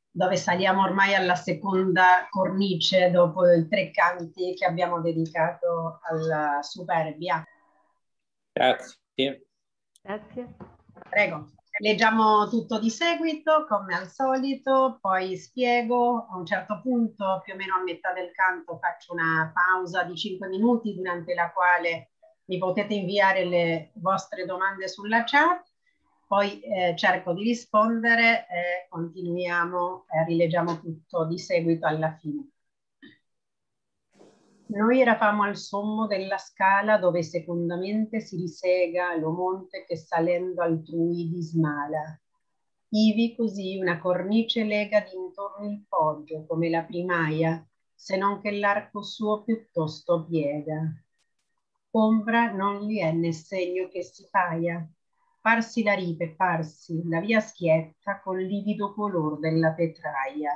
dove saliamo ormai alla seconda cornice dopo i tre canti che abbiamo dedicato alla Superbia. Grazie. Grazie. Prego. Leggiamo tutto di seguito, come al solito, poi spiego. A un certo punto, più o meno a metà del canto, faccio una pausa di 5 minuti durante la quale mi potete inviare le vostre domande sulla chat, poi cerco di rispondere e continuiamo e rileggiamo tutto di seguito alla fine. Noi eravamo al sommo della scala dove secondamente si risega lo monte che salendo altrui dismala. Ivi così una cornice lega d'intorno il poggio come la primaia, se non che l'arco suo piuttosto piega. Ombra non li è né segno che si paia. Parsi la ripe, parsi la via schietta col livido color della petraia.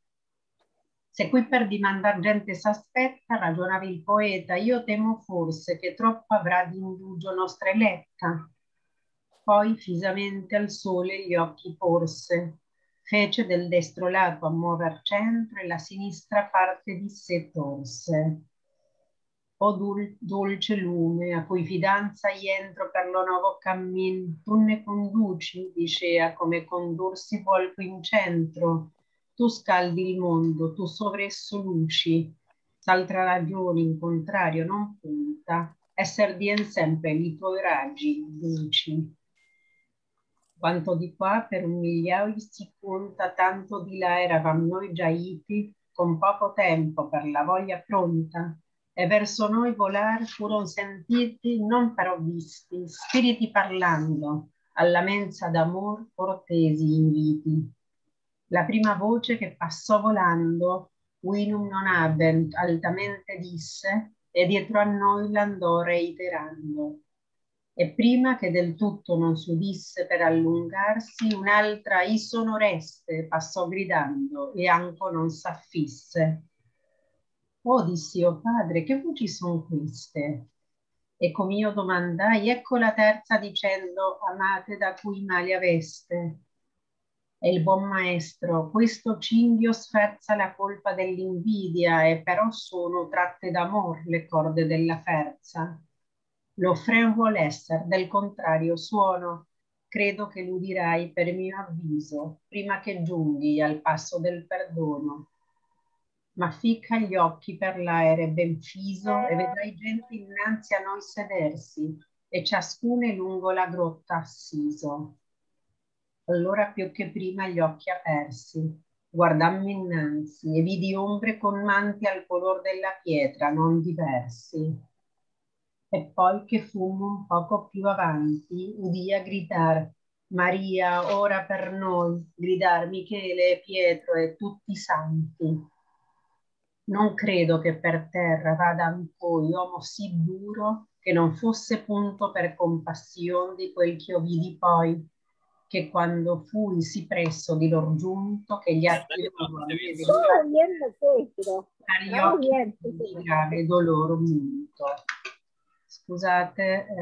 Se qui per dimandar gente s'aspetta, ragionava il poeta, io temo forse che troppo avrà d'indugio nostra eletta. Poi fisamente al sole gli occhi porse, fece del destro lato a muover centro e la sinistra parte di sé torse. O dolce lume, a cui fidanza entro per lo nuovo cammin, tu ne conduci, dicea, come condursi vuol qui in centro, tu scaldi il mondo, tu sovra esso luci, s'altra ragione in contrario non punta, esser dien sempre li tuoi raggi luci. Quanto di qua per un migliaio si conta, tanto di là eravam noi giaiti, con poco tempo per la voglia pronta, e verso noi volar furon sentiti, non però visti, spiriti parlando, alla mensa d'amor cortesi inviti. La prima voce che passò volando, Winum non habent, altamente disse, e dietro a noi l'andò reiterando. E prima che del tutto non s'udisse per allungarsi, un'altra I sonoreste passò gridando e anco non s'affisse. Oh, dissi, oh padre, che voci son queste? E com'io domandai, ecco la terza dicendo, amate da cui male aveste. E il buon maestro, questo cinghio sferza la colpa dell'invidia e però sono tratte d'amor le corde della ferza. Lo fren vuol esser, del contrario suono, credo che l'udirai per mio avviso, prima che giunghi al passo del perdono. Ma ficca gli occhi per l'aere ben fiso e vedrai gente innanzi a noi sedersi e ciascune lungo la grotta assiso. Allora più che prima gli occhi apersi, guardammi innanzi e vidi ombre con manti al color della pietra non diversi. E poi che fummo un poco più avanti, udia gridar, Maria, ora per noi, gridar Michele e Pietro e tutti i santi. Non credo che per terra vada ancora uomo sì duro che non fosse punto per compassione di quel che io vidi poi, che quando fui sì presso di lor giunto, che gli atti loro a me gli occhi di grave dolore munto. Scusate,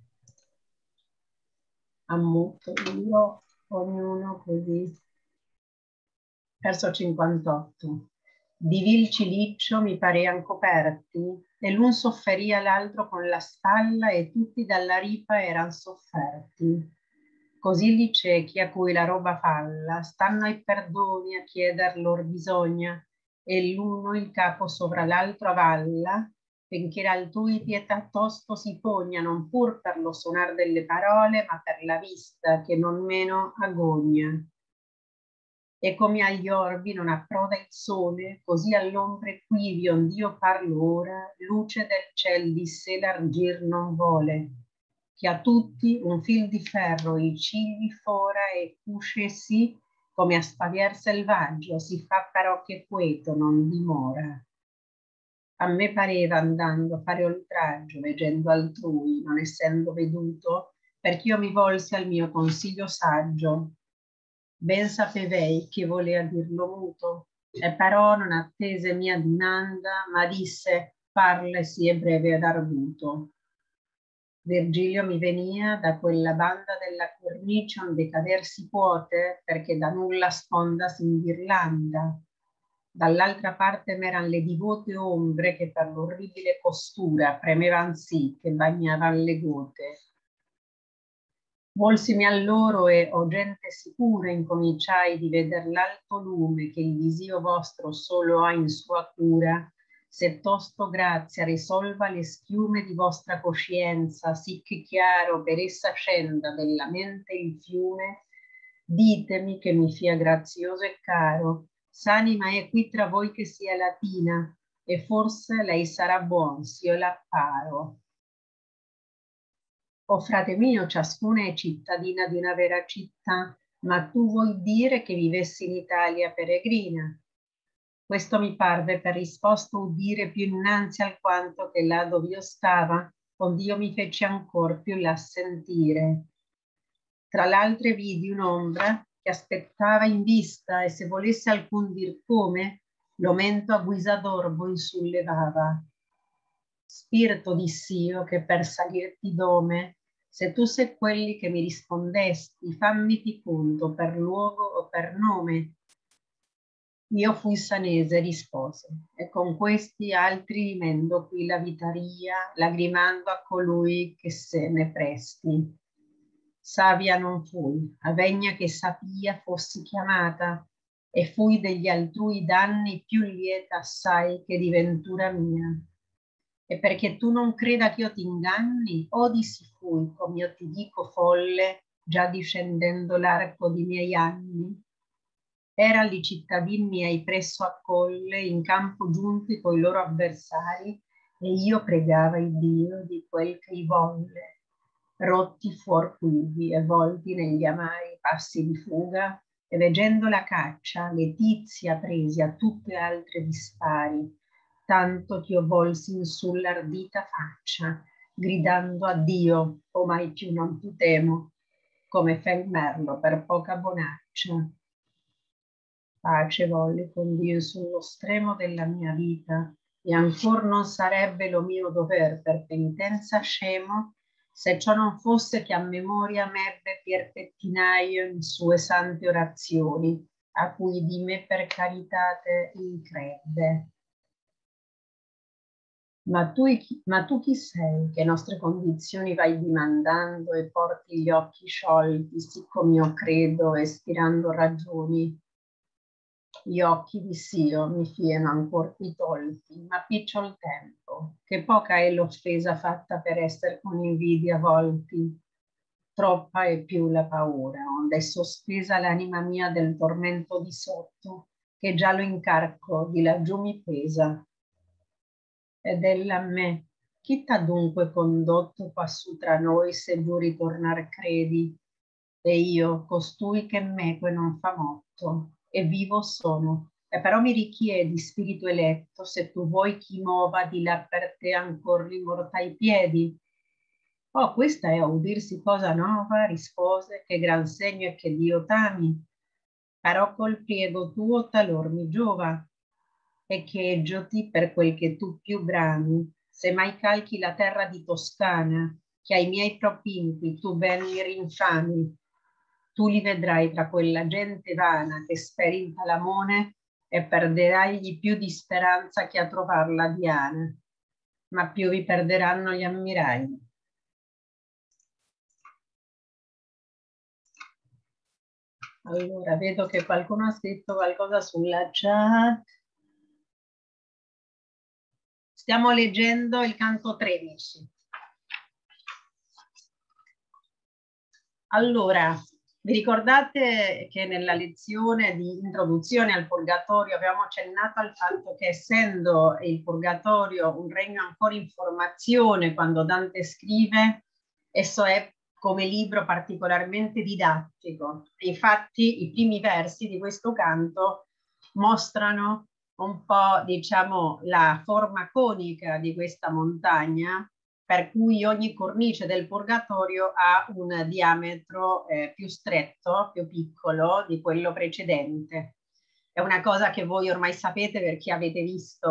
ammuto io, ognuno così. Verso 58. Di vil ciliccio mi parean coperti, e l'un sofferia l'altro con la spalla, e tutti dalla ripa eran sofferti. Così li ciechi a cui la roba falla, stanno ai perdoni a chieder lor bisogna, e l'uno il capo sovra l'altro avalla, finché l'altrui pietà tosto si pogna, non pur per lo sonar delle parole, ma per la vista che non meno agogna. E come agli orbi non approda il sole, così all'ombre quivi ond'io parlo ora, luce del ciel di sé l'argir non vole, che a tutti un fil di ferro i cigli fora e cusce sì, come a spavier selvaggio, si fa però che queto non dimora. A me pareva andando a fare oltraggio, veggendo altrui, non essendo veduto, perch'io mi volsi al mio consiglio saggio. Ben sapevei che volea dirlo muto, e però non attese mia dimanda, ma disse, parla e si è breve ad arguto. Virgilio mi venia da quella banda della cornice onde cader si puote, perché da nulla sponda s'inghirlanda. Dall'altra parte m'eran le divote ombre che per l'orribile costura premevan sì che bagnavan le gote. Volsimi a loro e, o gente sicura, incominciai di veder l'alto lume che il visio vostro solo ha in sua cura, se tosto grazia risolva le schiume di vostra coscienza, sì che chiaro per essa scenda della mente il fiume, ditemi che mi fia grazioso e caro, s'anima è qui tra voi che sia latina, e forse lei sarà buon s'io l'apparo. O frate mio, ciascuna è cittadina di una vera città, ma tu vuoi dire che vivessi in Italia peregrina? Questo mi parve per risposta udire più innanzi alquanto che là dove io stava, ond'io mi feci ancor più là sentire. Tra l'altre vidi un'ombra che aspettava in vista e se volesse alcun dir come, lo mento a guisa d'orbo in su levava. Spirito diss'io che per salirti dome, se tu sei quelli che mi rispondesti, fammiti conto per luogo o per nome. Io fui sanese, rispose, e con questi altri mendo qui la vitaria, lagrimando a colui che se ne presti. Savia non fui, avegna che sapia fossi chiamata, e fui degli altrui danni più lieta assai che di ventura mia. E perché tu non creda che io ti inganni, o di si fui, come io ti dico, folle, già discendendo l'arco di miei anni. Erano i cittadini miei presso a colle, in campo giunti coi loro avversari, e io pregava il Dio di quel che i volle. Rotti fuor quivi e volti negli amari passi di fuga, e veggendo la caccia, letizia presi a tutte altre dispari, tanto ch'io volsi in su l'ardita faccia, gridando a Dio, o mai più non ti temo, come fa il merlo per poca bonaccia. Pace volli con Dio sullo stremo della mia vita, e ancor non sarebbe lo mio dover per penitenza scemo, se ciò non fosse che a memoria m'ebbe Pier Pettinaio in sue sante orazioni, a cui di me per caritate increbbe. Ma tu chi sei che nostre condizioni vai dimandando e porti gli occhi sciolti, siccome io credo, espirando ragioni? Gli occhi di Sio mi fieno ancor qui tolti, ma picciol tempo, che poca è l'offesa fatta per essere con invidia volti. Troppa è più la paura, onde è sospesa l'anima mia del tormento di sotto, che già lo incarco di laggiù mi pesa. Ed ella a me, chi t'ha dunque condotto quassù tra noi se giù ritornar credi? E io, costui che meque non fa motto, e vivo sono, e però mi richiedi, spirito eletto, se tu vuoi chi mova di là per te ancor li mortai piedi. Oh, questa è a udirsi cosa nova, rispose, che gran segno è che Dio t'ami, però col priego tuo talor mi giova, e cheggioti per quel che tu più brami, se mai calchi la terra di Toscana, che ai miei propinqui tu ben mi rinfami, tu li vedrai tra quella gente vana che speri in Palamone e perderai più di speranza che a trovarla Diana, ma più vi perderanno gli ammiragli. Allora, vedo che qualcuno ha scritto qualcosa sulla chat. Stiamo leggendo il canto 13. Allora, vi ricordate che nella lezione di introduzione al Purgatorio abbiamo accennato al fatto che essendo il Purgatorio un regno ancora in formazione, quando Dante scrive, esso è come libro particolarmente didattico. Infatti i primi versi di questo canto mostrano un po', diciamo, la forma conica di questa montagna, per cui ogni cornice del Purgatorio ha un diametro più stretto, più piccolo di quello precedente. È una cosa che voi ormai sapete perché avete visto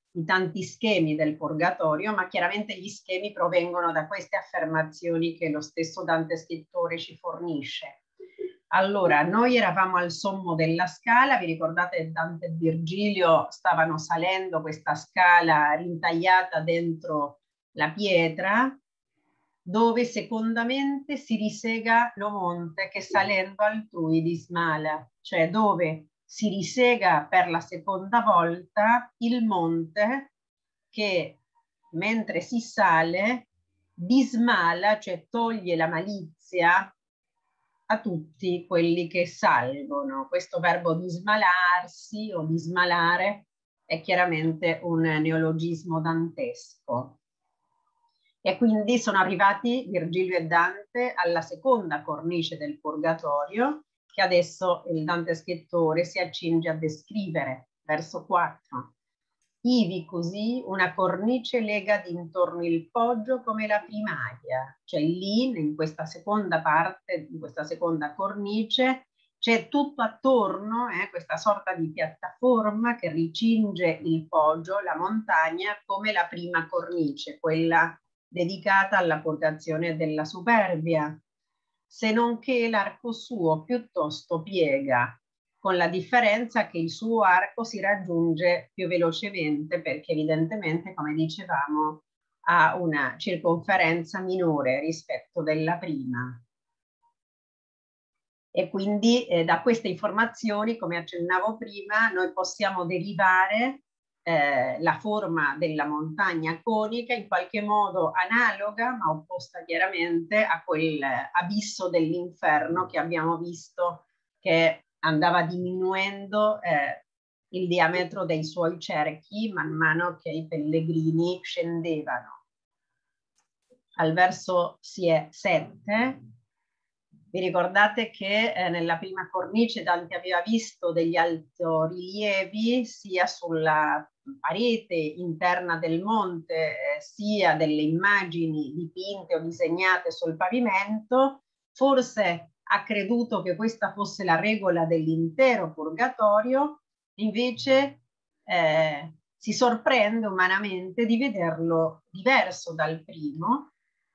i tanti schemi del purgatorio, ma chiaramente gli schemi provengono da queste affermazioni che lo stesso Dante scrittore ci fornisce. Allora, noi eravamo al sommo della scala, vi ricordate Dante e Virgilio stavano salendo questa scala rintagliata dentro la pietra, dove secondamente si risega lo monte che salendo altrui dismala, cioè dove si risega per la seconda volta il monte che mentre si sale dismala, cioè toglie la malizia a tutti quelli che salgono. Questo verbo dismalarsi o dismalare è chiaramente un neologismo dantesco. E quindi sono arrivati Virgilio e Dante alla seconda cornice del purgatorio, che adesso il Dante scrittore si accinge a descrivere, verso 4. Ivi così una cornice lega d'intorno il poggio come la primaria, cioè lì in questa seconda parte, in questa seconda cornice, c'è tutto attorno questa sorta di piattaforma che ricinge il poggio, la montagna, come la prima cornice, quella dedicata alla purgazione della superbia, se non che l'arco suo piuttosto piega, con la differenza che il suo arco si raggiunge più velocemente perché evidentemente, come dicevamo, ha una circonferenza minore rispetto della prima. E quindi da queste informazioni, come accennavo prima, noi possiamo derivare la forma della montagna conica in qualche modo analoga, ma opposta chiaramente a quel abisso dell'inferno che abbiamo visto che andava diminuendo il diametro dei suoi cerchi man mano che i pellegrini scendevano. Al verso 7 vi ricordate che nella prima cornice Dante aveva visto degli altorilievi sia sulla parete interna del monte, sia delle immagini dipinte o disegnate sul pavimento. Forse ha creduto che questa fosse la regola dell'intero purgatorio, invece si sorprende umanamente di vederlo diverso dal primo.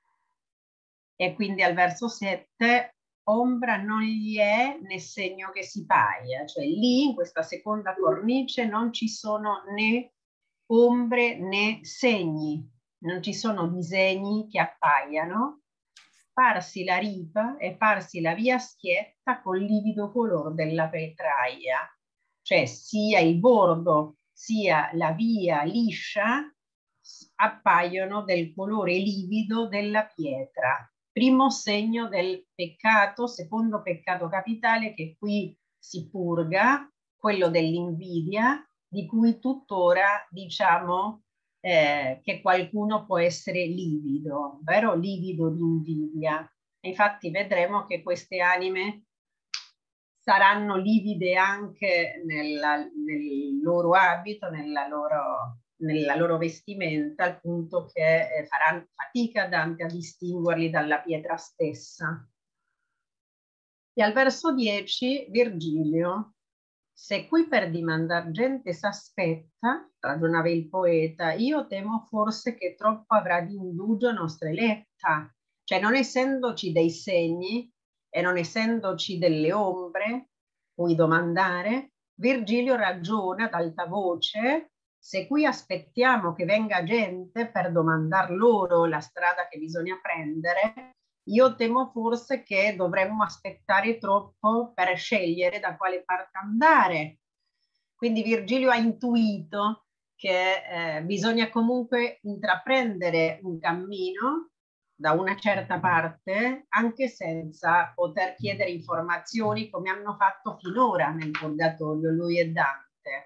E quindi al verso 7 ombra non gli è né segno che si paia, cioè lì in questa seconda cornice non ci sono né ombre né segni, non ci sono disegni che appaiano, parsi la ripa e parsi la via schietta col livido color della vetraia, cioè sia il bordo sia la via liscia appaiono del colore livido della pietra. Primo segno del peccato, secondo peccato capitale che qui si purga, quello dell'invidia, di cui tuttora diciamo che qualcuno può essere livido, vero? Livido di invidia. Infatti vedremo che queste anime saranno livide anche nel loro abito, nella loro vestimenta, al punto che faranno fatica Dante a distinguerli dalla pietra stessa. E al verso 10 Virgilio: se qui per dimandar gente s'aspetta, ragionava il poeta, io temo forse che troppo avrà di indugio nostra eletta, cioè non essendoci dei segni e non essendoci delle ombre cui domandare, Virgilio ragiona ad alta voce: se qui aspettiamo che venga gente per domandar loro la strada che bisogna prendere, io temo forse che dovremmo aspettare troppo per scegliere da quale parte andare. Quindi Virgilio ha intuito che bisogna comunque intraprendere un cammino da una certa parte, anche senza poter chiedere informazioni come hanno fatto finora nel purgatorio lui e Dante.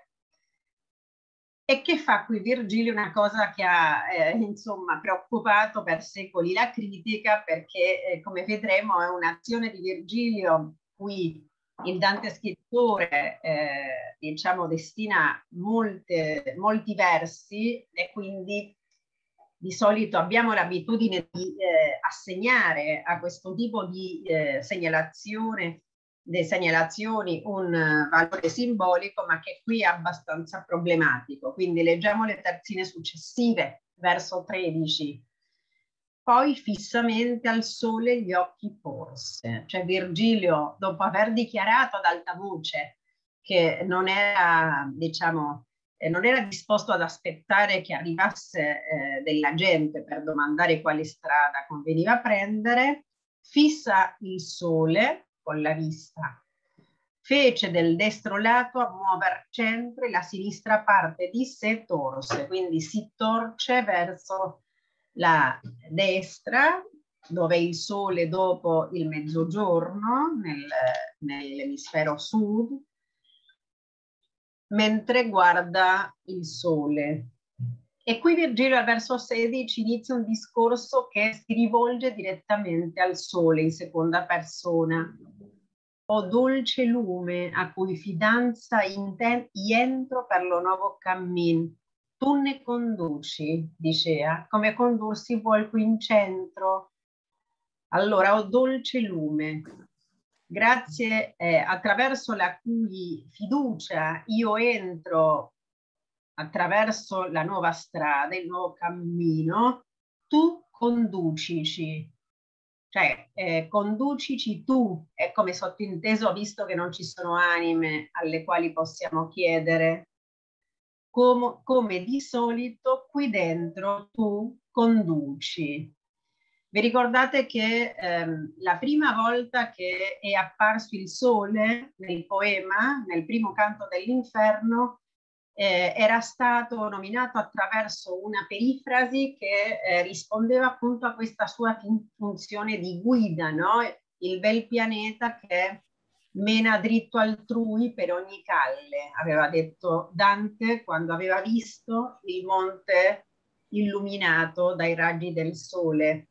E che fa qui Virgilio? Una cosa che ha insomma preoccupato per secoli la critica, perché come vedremo è un'azione di Virgilio cui il Dante scrittore diciamo destina molti versi, e quindi di solito abbiamo l'abitudine di assegnare a questo tipo di segnalazione segnalazioni un valore simbolico, ma che qui è abbastanza problematico. Quindi leggiamo le terzine successive, verso 13. Poi fissamente al sole gli occhi porse. Cioè Virgilio, dopo aver dichiarato ad alta voce che non era, diciamo, non era disposto ad aspettare che arrivasse della gente per domandare quale strada conveniva prendere, fissa il sole con la vista, fece del destro lato a muover centro e la sinistra parte di sé torse, quindi si torce verso la destra, dove il sole dopo il mezzogiorno nell'emisfero sud, mentre guarda il sole. E qui Virgilio al verso 16 inizia un discorso che si rivolge direttamente al sole in seconda persona. O dolce lume a cui fidanza entro per lo nuovo cammin. Tu ne conduci, diceva, come condursi vuol qui in centro. Allora, o dolce lume, grazie attraverso la cui fiducia io entro attraverso la nuova strada, il nuovo cammino, tu conducici. Cioè, conducici tu, è come sottinteso, visto che non ci sono anime alle quali possiamo chiedere, come di solito qui dentro tu conduci. Vi ricordate che la prima volta che è apparso il sole nel poema, nel primo canto dell'inferno, era stato nominato attraverso una perifrasi che rispondeva appunto a questa sua funzione di guida, no? Il bel pianeta che mena dritto altrui per ogni calle, aveva detto Dante quando aveva visto il monte illuminato dai raggi del sole.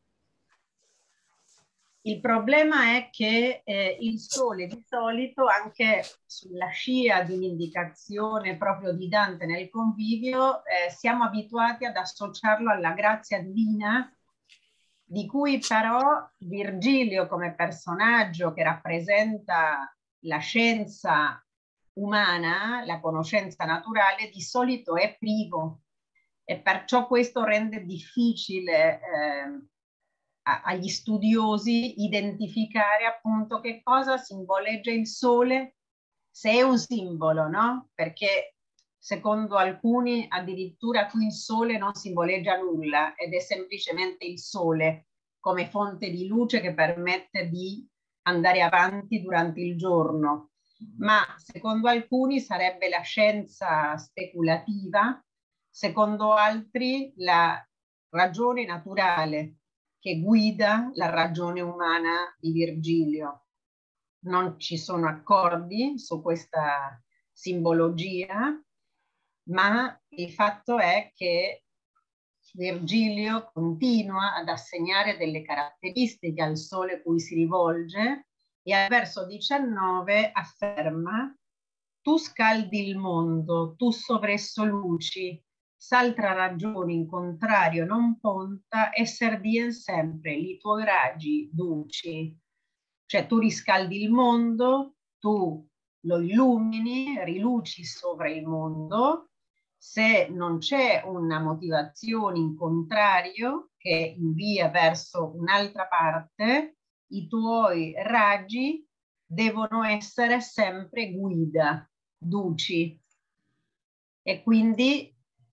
Il problema è che il sole di solito, anche sulla scia di un'indicazione proprio di Dante nel Convivio, siamo abituati ad associarlo alla grazia divina, di cui però Virgilio come personaggio che rappresenta la scienza umana, la conoscenza naturale, di solito è privo. E perciò questo rende difficile agli studiosi identificare appunto che cosa simboleggia il sole, se è un simbolo, no? Perché secondo alcuni addirittura qui il sole non simboleggia nulla ed è semplicemente il sole come fonte di luce che permette di andare avanti durante il giorno. Ma secondo alcuni sarebbe la scienza speculativa, secondo altri la ragione naturale che guida la ragione umana di Virgilio. Non ci sono accordi su questa simbologia, ma il fatto è che Virgilio continua ad assegnare delle caratteristiche al sole cui si rivolge e al verso 19 afferma: tu scaldi il mondo, tu sovresso luci, s'altra ragione in contrario non ponta, esser dien sempre li tuoi raggi duci. Cioè tu riscaldi il mondo, tu lo illumini, riluci sopra il mondo. Se non c'è una motivazione in contrario che invia verso un'altra parte, i tuoi raggi devono essere sempre guida, duci. E quindi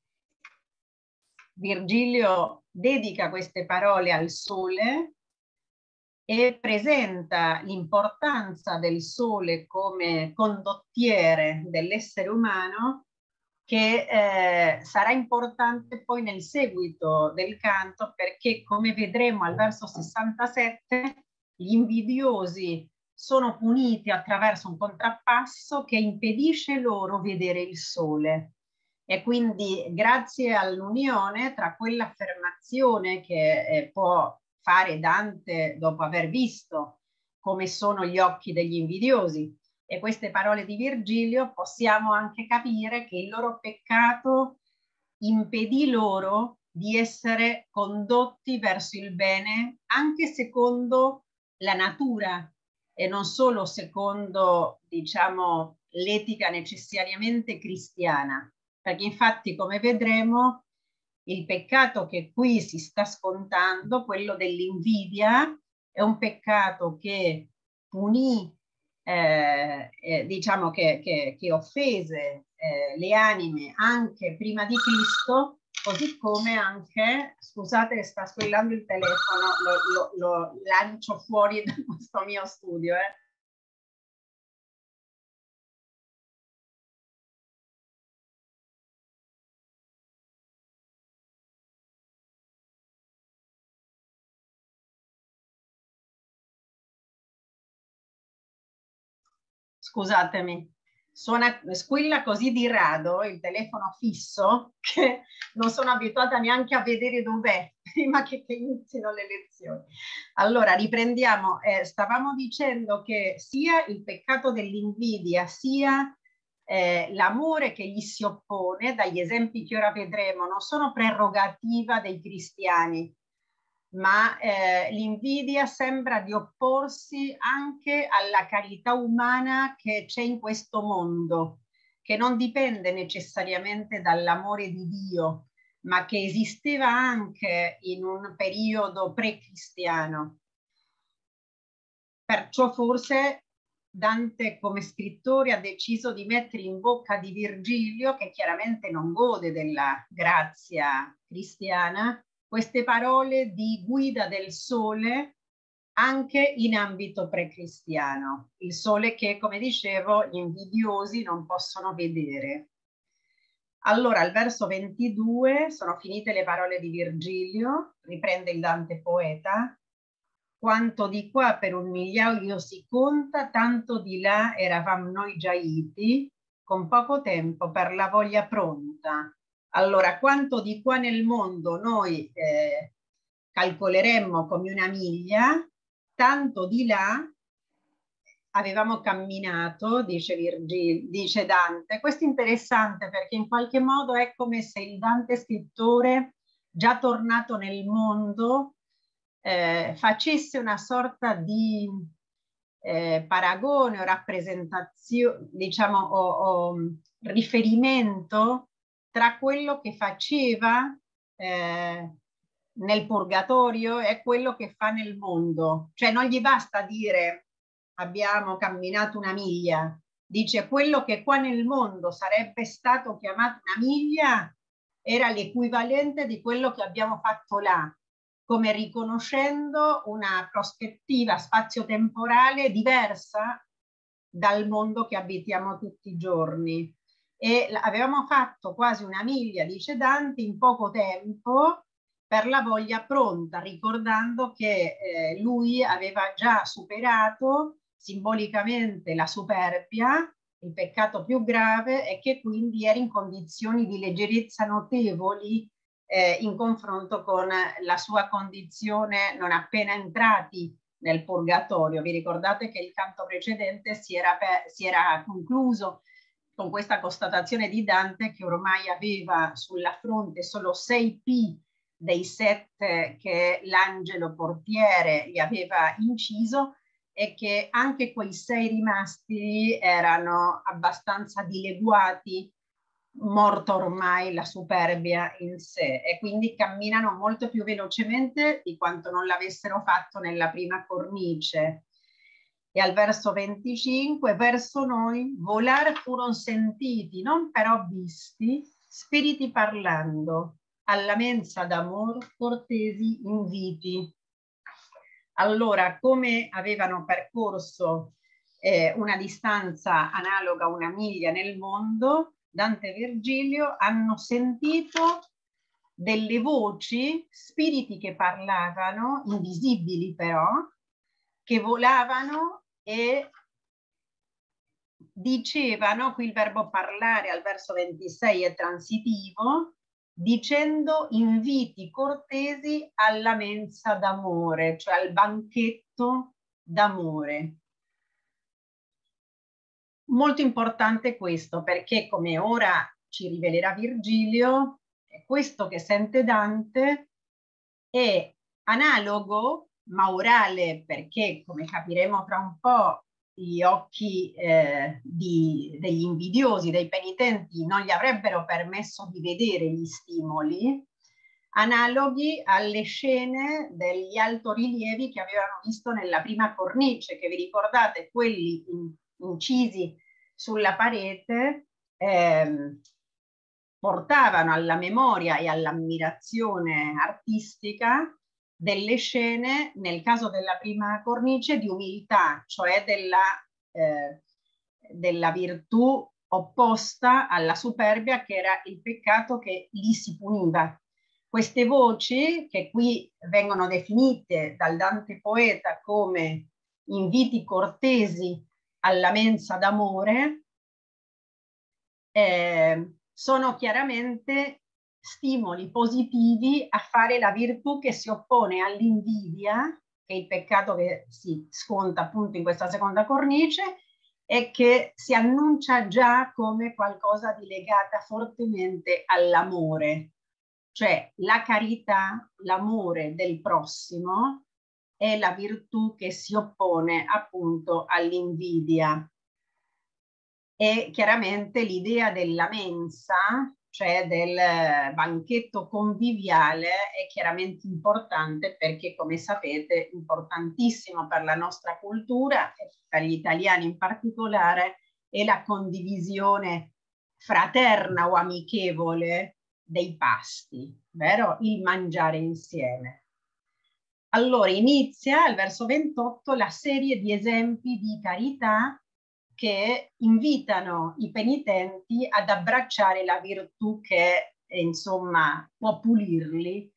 Virgilio dedica queste parole al sole e presenta l'importanza del sole come condottiere dell'essere umano, che sarà importante poi nel seguito del canto, perché come vedremo al verso 67 gli invidiosi sono puniti attraverso un contrappasso che impedisce loro vedere il sole. E quindi grazie all'unione tra quell'affermazione che può fare Dante dopo aver visto come sono gli occhi degli invidiosi e queste parole di Virgilio, possiamo anche capire che il loro peccato impedì loro di essere condotti verso il bene anche secondo la natura e non solo secondo, diciamo, l'etica necessariamente cristiana, perché infatti, come vedremo, il peccato che qui si sta scontando, quello dell'invidia, è un peccato che punì, diciamo che offese le anime anche prima di Cristo, così come anche, scusate che sta squillando il telefono, lo lancio fuori da questo mio studio, Scusatemi, squilla così di rado il telefono fisso che non sono abituata neanche a vedere dov'è prima che inizino le lezioni. Allora, riprendiamo. Stavamo dicendo che sia il peccato dell'invidia, sia l'amore che gli si oppone, dagli esempi che ora vedremo, non sono prerogativa dei cristiani, ma l'invidia sembra di opporsi anche alla carità umana che c'è in questo mondo, che non dipende necessariamente dall'amore di Dio, ma che esisteva anche in un periodo pre-cristiano. Perciò forse Dante come scrittore ha deciso di mettere in bocca di Virgilio, che chiaramente non gode della grazia cristiana, queste parole di guida del sole anche in ambito precristiano. Il sole che, come dicevo, gli invidiosi non possono vedere. Allora, al verso 22 sono finite le parole di Virgilio, riprende il Dante poeta. Quanto di qua per 1.000.000 si conta, tanto di là eravamo noi già iti, con poco tempo per la voglia pronta. Allora, quanto di qua nel mondo noi calcoleremmo come 1.000.000, tanto di là avevamo camminato, dice Dante. Questo è interessante perché in qualche modo è come se il Dante scrittore, già tornato nel mondo, facesse una sorta di paragone o rappresentazione, diciamo, o riferimento tra quello che faceva nel purgatorio e quello che fa nel mondo. Cioè non gli basta dire abbiamo camminato 1.000, dice quello che qua nel mondo sarebbe stato chiamato 1.000 era l'equivalente di quello che abbiamo fatto là, come riconoscendo una prospettiva spazio-temporale diversa dal mondo che abitiamo tutti i giorni. E avevamo fatto quasi 1.000, dice Dante, in poco tempo per la voglia pronta, ricordando che lui aveva già superato simbolicamente la superbia, il peccato più grave, e che quindi era in condizioni di leggerezza notevoli in confronto con la sua condizione non appena entrati nel purgatorio. Vi ricordate che il canto precedente si era concluso con questa constatazione di Dante che ormai aveva sulla fronte solo 6 P dei 7 che l'angelo portiere gli aveva inciso, e che anche quei 6 rimasti erano abbastanza dileguati, morta ormai la superbia in sé, e quindi camminano molto più velocemente di quanto non l'avessero fatto nella prima cornice. E al verso 25, verso noi volar furon sentiti, non però visti, spiriti parlando, alla mensa d'amor cortesi inviti. Allora, come avevano percorso una distanza analoga a 1.000 nel mondo, Dante e Virgilio hanno sentito delle voci, spiriti che parlavano, invisibili però, che volavano e dicevano, qui il verbo parlare al verso 26 è transitivo, dicendo inviti cortesi alla mensa d'amore, cioè al banchetto d'amore. Molto importante questo, perché come ora ci rivelerà Virgilio, questo che sente Dante è analogo maurale, perché, come capiremo tra un po', gli occhi degli invidiosi, dei penitenti, non gli avrebbero permesso di vedere gli stimoli, analoghi alle scene degli altorilievi che avevano visto nella prima cornice, che vi ricordate, quelli incisi sulla parete, portavano alla memoria e all'ammirazione artistica delle scene, nel caso della prima cornice, di umiltà, cioè della virtù opposta alla superbia, che era il peccato che lì si puniva. Queste voci, che qui vengono definite dal Dante poeta come inviti cortesi alla mensa d'amore, sono chiaramente stimoli positivi a fare la virtù che si oppone all'invidia, che è il peccato che si sconta appunto in questa seconda cornice e che si annuncia già come qualcosa di legata fortemente all'amore. Cioè la carità, l'amore del prossimo è la virtù che si oppone appunto all'invidia. E chiaramente l'idea della mensa, cioè del banchetto conviviale, è chiaramente importante perché, come sapete, importantissimo per la nostra cultura e per gli italiani in particolare è la condivisione fraterna o amichevole dei pasti, vero? Il mangiare insieme. Allora inizia al verso 28 la serie di esempi di carità che invitano i penitenti ad abbracciare la virtù che insomma può pulirli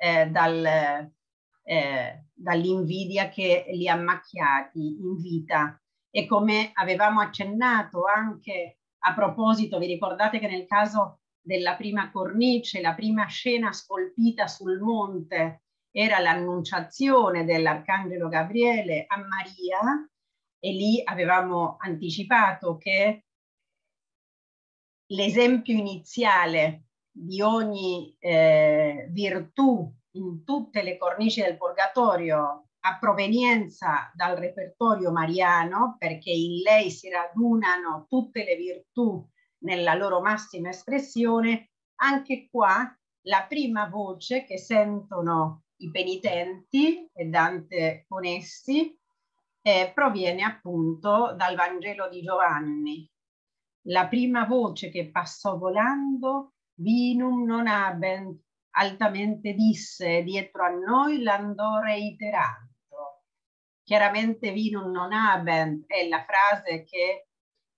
dall'invidia che li ha macchiati in vita. E come avevamo accennato anche a proposito, vi ricordate che nel caso della prima cornice, la prima scena scolpita sul monte era l'annunciazione dell'Arcangelo Gabriele a Maria, e lì avevamo anticipato che l'esempio iniziale di ogni virtù in tutte le cornici del Purgatorio ha provenienza dal repertorio mariano, perché in lei si radunano tutte le virtù nella loro massima espressione. Anche qua la prima voce che sentono i penitenti, e Dante con essi, proviene appunto dal Vangelo di Giovanni. La prima voce che passò volando, vinum non habent, altamente disse dietro a noi l'andore iteranto. Chiaramente vinum non habent è la frase che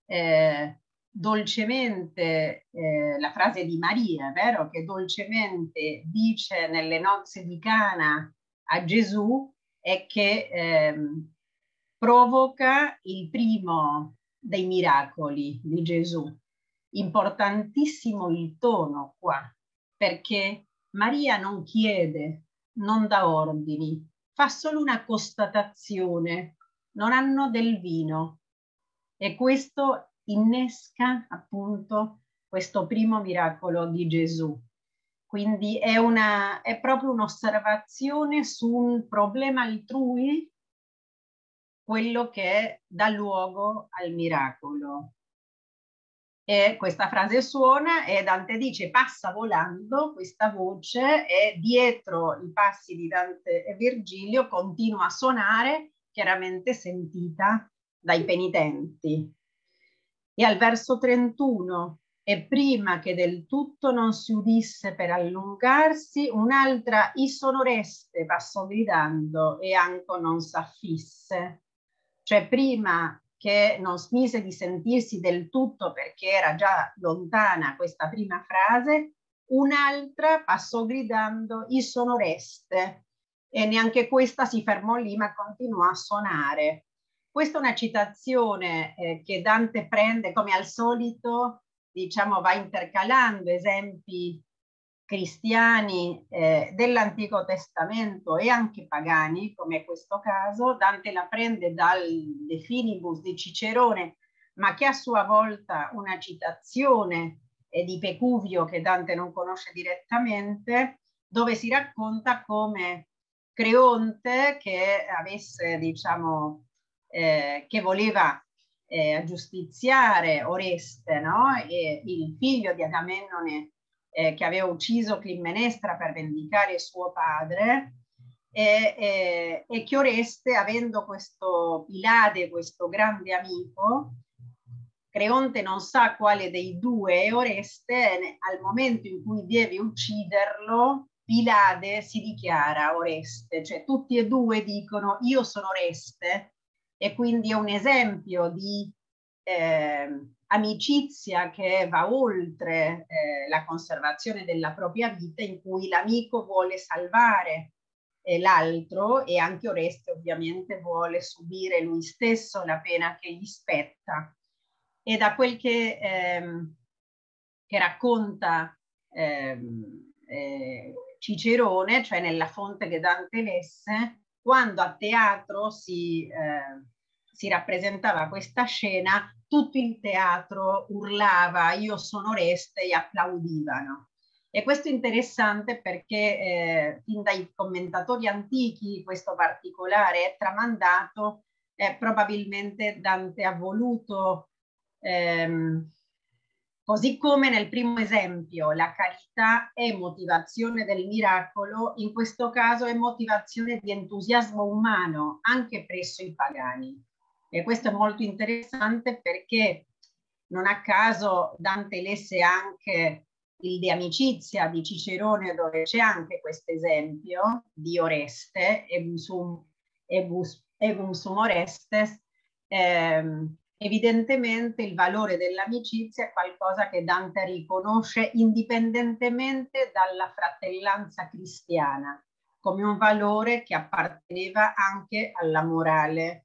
dolcemente, la frase di Maria, vero? Che dolcemente dice nelle nozze di Cana a Gesù, e che provoca il primo dei miracoli di Gesù. Importantissimo il tono qua, perché Maria non chiede, non dà ordini, fa solo una constatazione: non hanno del vino. E questo innesca appunto questo primo miracolo di Gesù. Quindi è proprio un'osservazione su un problema altrui, quello che dà luogo al miracolo. E questa frase suona e Dante dice: passa volando questa voce, e dietro i passi di Dante e Virgilio continua a suonare, chiaramente sentita dai penitenti. E al verso 31: e prima che del tutto non si udisse per allungarsi, un'altra I sonoreste passò gridando e anco non s'affisse. Cioè prima che non smise di sentirsi del tutto perché era già lontana questa prima frase, un'altra passò gridando I sonoreste, e neanche questa si fermò lì ma continuò a suonare. Questa è una citazione che Dante prende, come al solito, diciamo, va intercalando esempi cristiani dell'Antico Testamento e anche pagani, come questo caso. Dante la prende dal De Finibus di Cicerone, ma che a sua volta una citazione di Pecuvio, che Dante non conosce direttamente, dove si racconta come Creonte che avesse, diciamo, che voleva giustiziare Oreste, no? E il figlio di Agamennone che aveva ucciso Climmenestra per vendicare suo padre, e che Oreste, avendo questo Pilade, questo grande amico, Creonte non sa quale dei due è Oreste, al momento in cui deve ucciderlo, Pilade si dichiara Oreste, cioè tutti e due dicono io sono Oreste, e quindi è un esempio di amicizia che va oltre la conservazione della propria vita, in cui l'amico vuole salvare l'altro, e anche Oreste ovviamente vuole subire lui stesso la pena che gli spetta. E da quel che racconta Cicerone, cioè nella fonte che Dante lesse, quando a teatro si rappresentava questa scena, tutto il teatro urlava io sono Oreste e applaudivano. E questo è interessante perché fin dai commentatori antichi questo particolare è tramandato. Probabilmente Dante ha voluto, così come nel primo esempio la carità è motivazione del miracolo, in questo caso è motivazione di entusiasmo umano anche presso i pagani. E questo è molto interessante perché non a caso Dante lesse anche il De Amicizia di Cicerone, dove c'è anche questo esempio di Oreste, Ebum sum Orestes. Evidentemente il valore dell'amicizia è qualcosa che Dante riconosce indipendentemente dalla fratellanza cristiana, come un valore che apparteneva anche alla morale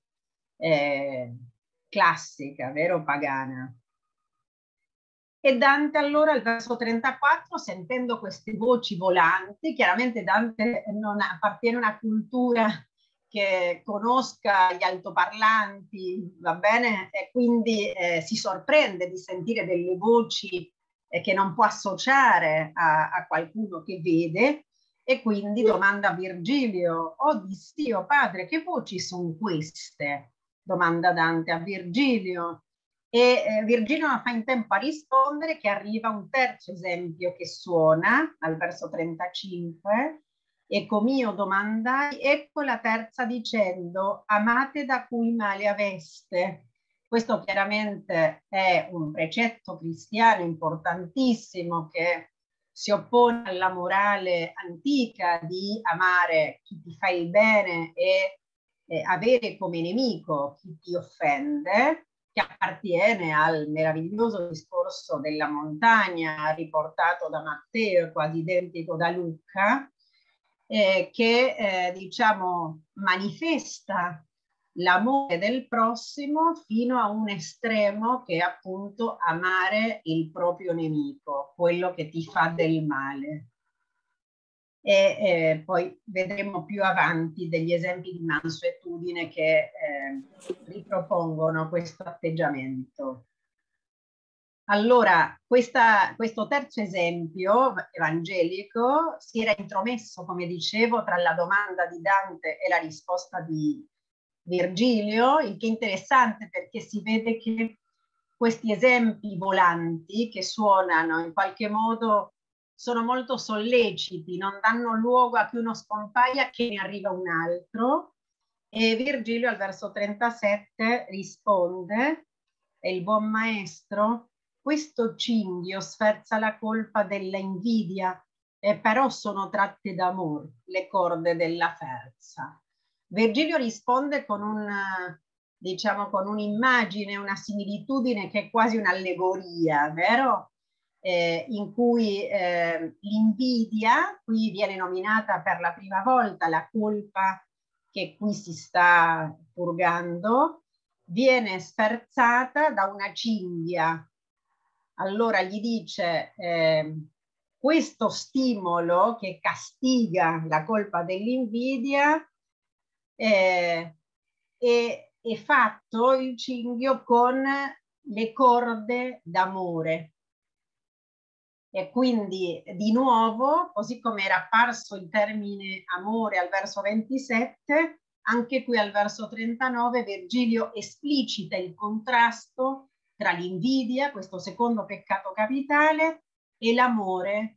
classica, vero, pagana. E Dante allora al verso 34, sentendo queste voci volanti, chiaramente Dante non appartiene a una cultura che conosca gli altoparlanti, va bene? E quindi si sorprende di sentire delle voci che non può associare a qualcuno che vede, e quindi domanda a Virgilio: oh Dio, padre, che voci sono queste? Domanda Dante a Virgilio. E Virgilio non fa in tempo a rispondere che arriva un terzo esempio che suona al verso 35. Ecco mio domandai, ecco la terza dicendo, amate da cui male aveste. Questo chiaramente è un precetto cristiano importantissimo che si oppone alla morale antica di amare chi ti fa il bene e avere come nemico chi ti offende, che appartiene al meraviglioso discorso della montagna riportato da Matteo, quasi identico da Luca, che diciamo manifesta l'amore del prossimo fino a un estremo che è appunto amare il proprio nemico, quello che ti fa del male. E poi vedremo più avanti degli esempi di mansuetudine che ripropongono questo atteggiamento. Allora, questo terzo esempio evangelico si era intromesso, come dicevo, tra la domanda di Dante e la risposta di Virgilio, il che è interessante perché si vede che questi esempi volanti che suonano in qualche modo sono molto solleciti, non danno luogo a che uno scompaia che ne arriva un altro. E Virgilio al verso 37 risponde: è il buon maestro, questo cinghio sferza la colpa della invidia, però sono tratte d'amor le corde della forza. Virgilio risponde con diciamo, con un'immagine, una similitudine che è quasi un'allegoria, vero? In cui l'invidia, qui viene nominata per la prima volta la colpa che qui si sta purgando, viene sferzata da una cinghia. Allora gli dice questo stimolo che castiga la colpa dell'invidia è fatto il cinghio con le corde d'amore. E quindi di nuovo, così come era apparso il termine amore al verso 27, anche qui al verso 39 Virgilio esplicita il contrasto tra l'invidia, questo secondo peccato capitale, e l'amore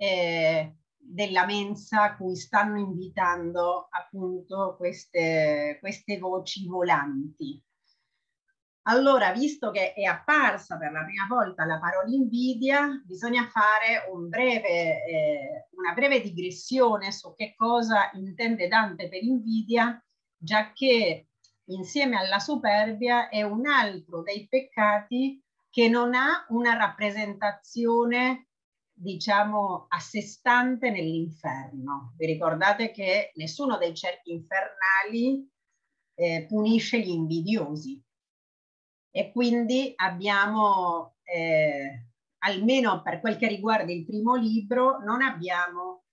della mensa a cui stanno invitando appunto queste voci volanti. Allora, visto che è apparsa per la prima volta la parola invidia, bisogna fare una breve digressione su che cosa intende Dante per invidia, giacché insieme alla superbia è un altro dei peccati che non ha una rappresentazione, diciamo, a sé stante nell'inferno. Vi ricordate che nessuno dei cerchi infernali punisce gli invidiosi. E quindi abbiamo, almeno per quel che riguarda il primo libro, non abbiamo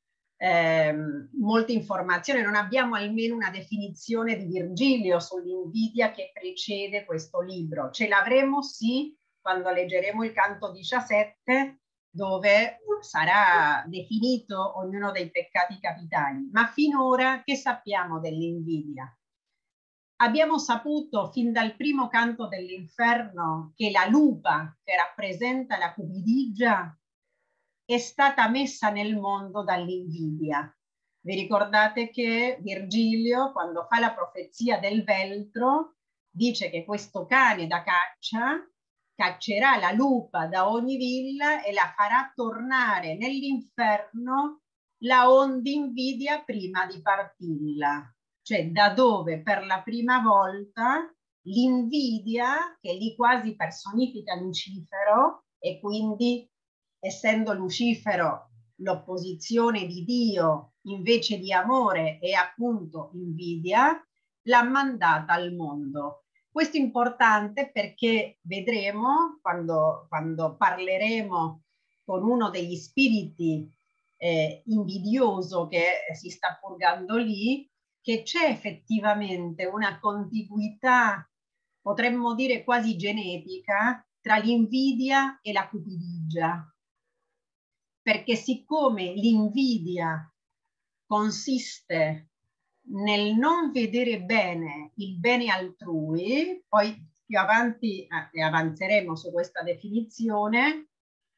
molte informazioni, non abbiamo almeno una definizione di Virgilio sull'invidia che precede questo libro. Ce l'avremo sì quando leggeremo il canto 17, dove sarà definito ognuno dei peccati capitali. Ma finora che sappiamo dell'invidia? Abbiamo saputo fin dal primo canto dell'inferno che la lupa che rappresenta la cupidigia è stata messa nel mondo dall'invidia. Vi ricordate che Virgilio, quando fa la profezia del veltro, dice che questo cane da caccia caccerà la lupa da ogni villa e la farà tornare nell'inferno la onde invidia prima di partirla. Cioè da dove per la prima volta l'invidia, che lì quasi personifica Lucifero, e quindi essendo Lucifero l'opposizione di Dio invece di amore è appunto invidia, l'ha mandata al mondo. Questo è importante perché vedremo quando parleremo con uno degli spiriti invidioso che si sta purgando lì, che c'è effettivamente una contiguità, potremmo dire quasi genetica, tra l'invidia e la cupidigia. Perché siccome l'invidia consiste nel non vedere bene il bene altrui, poi più avanti avanzeremo su questa definizione,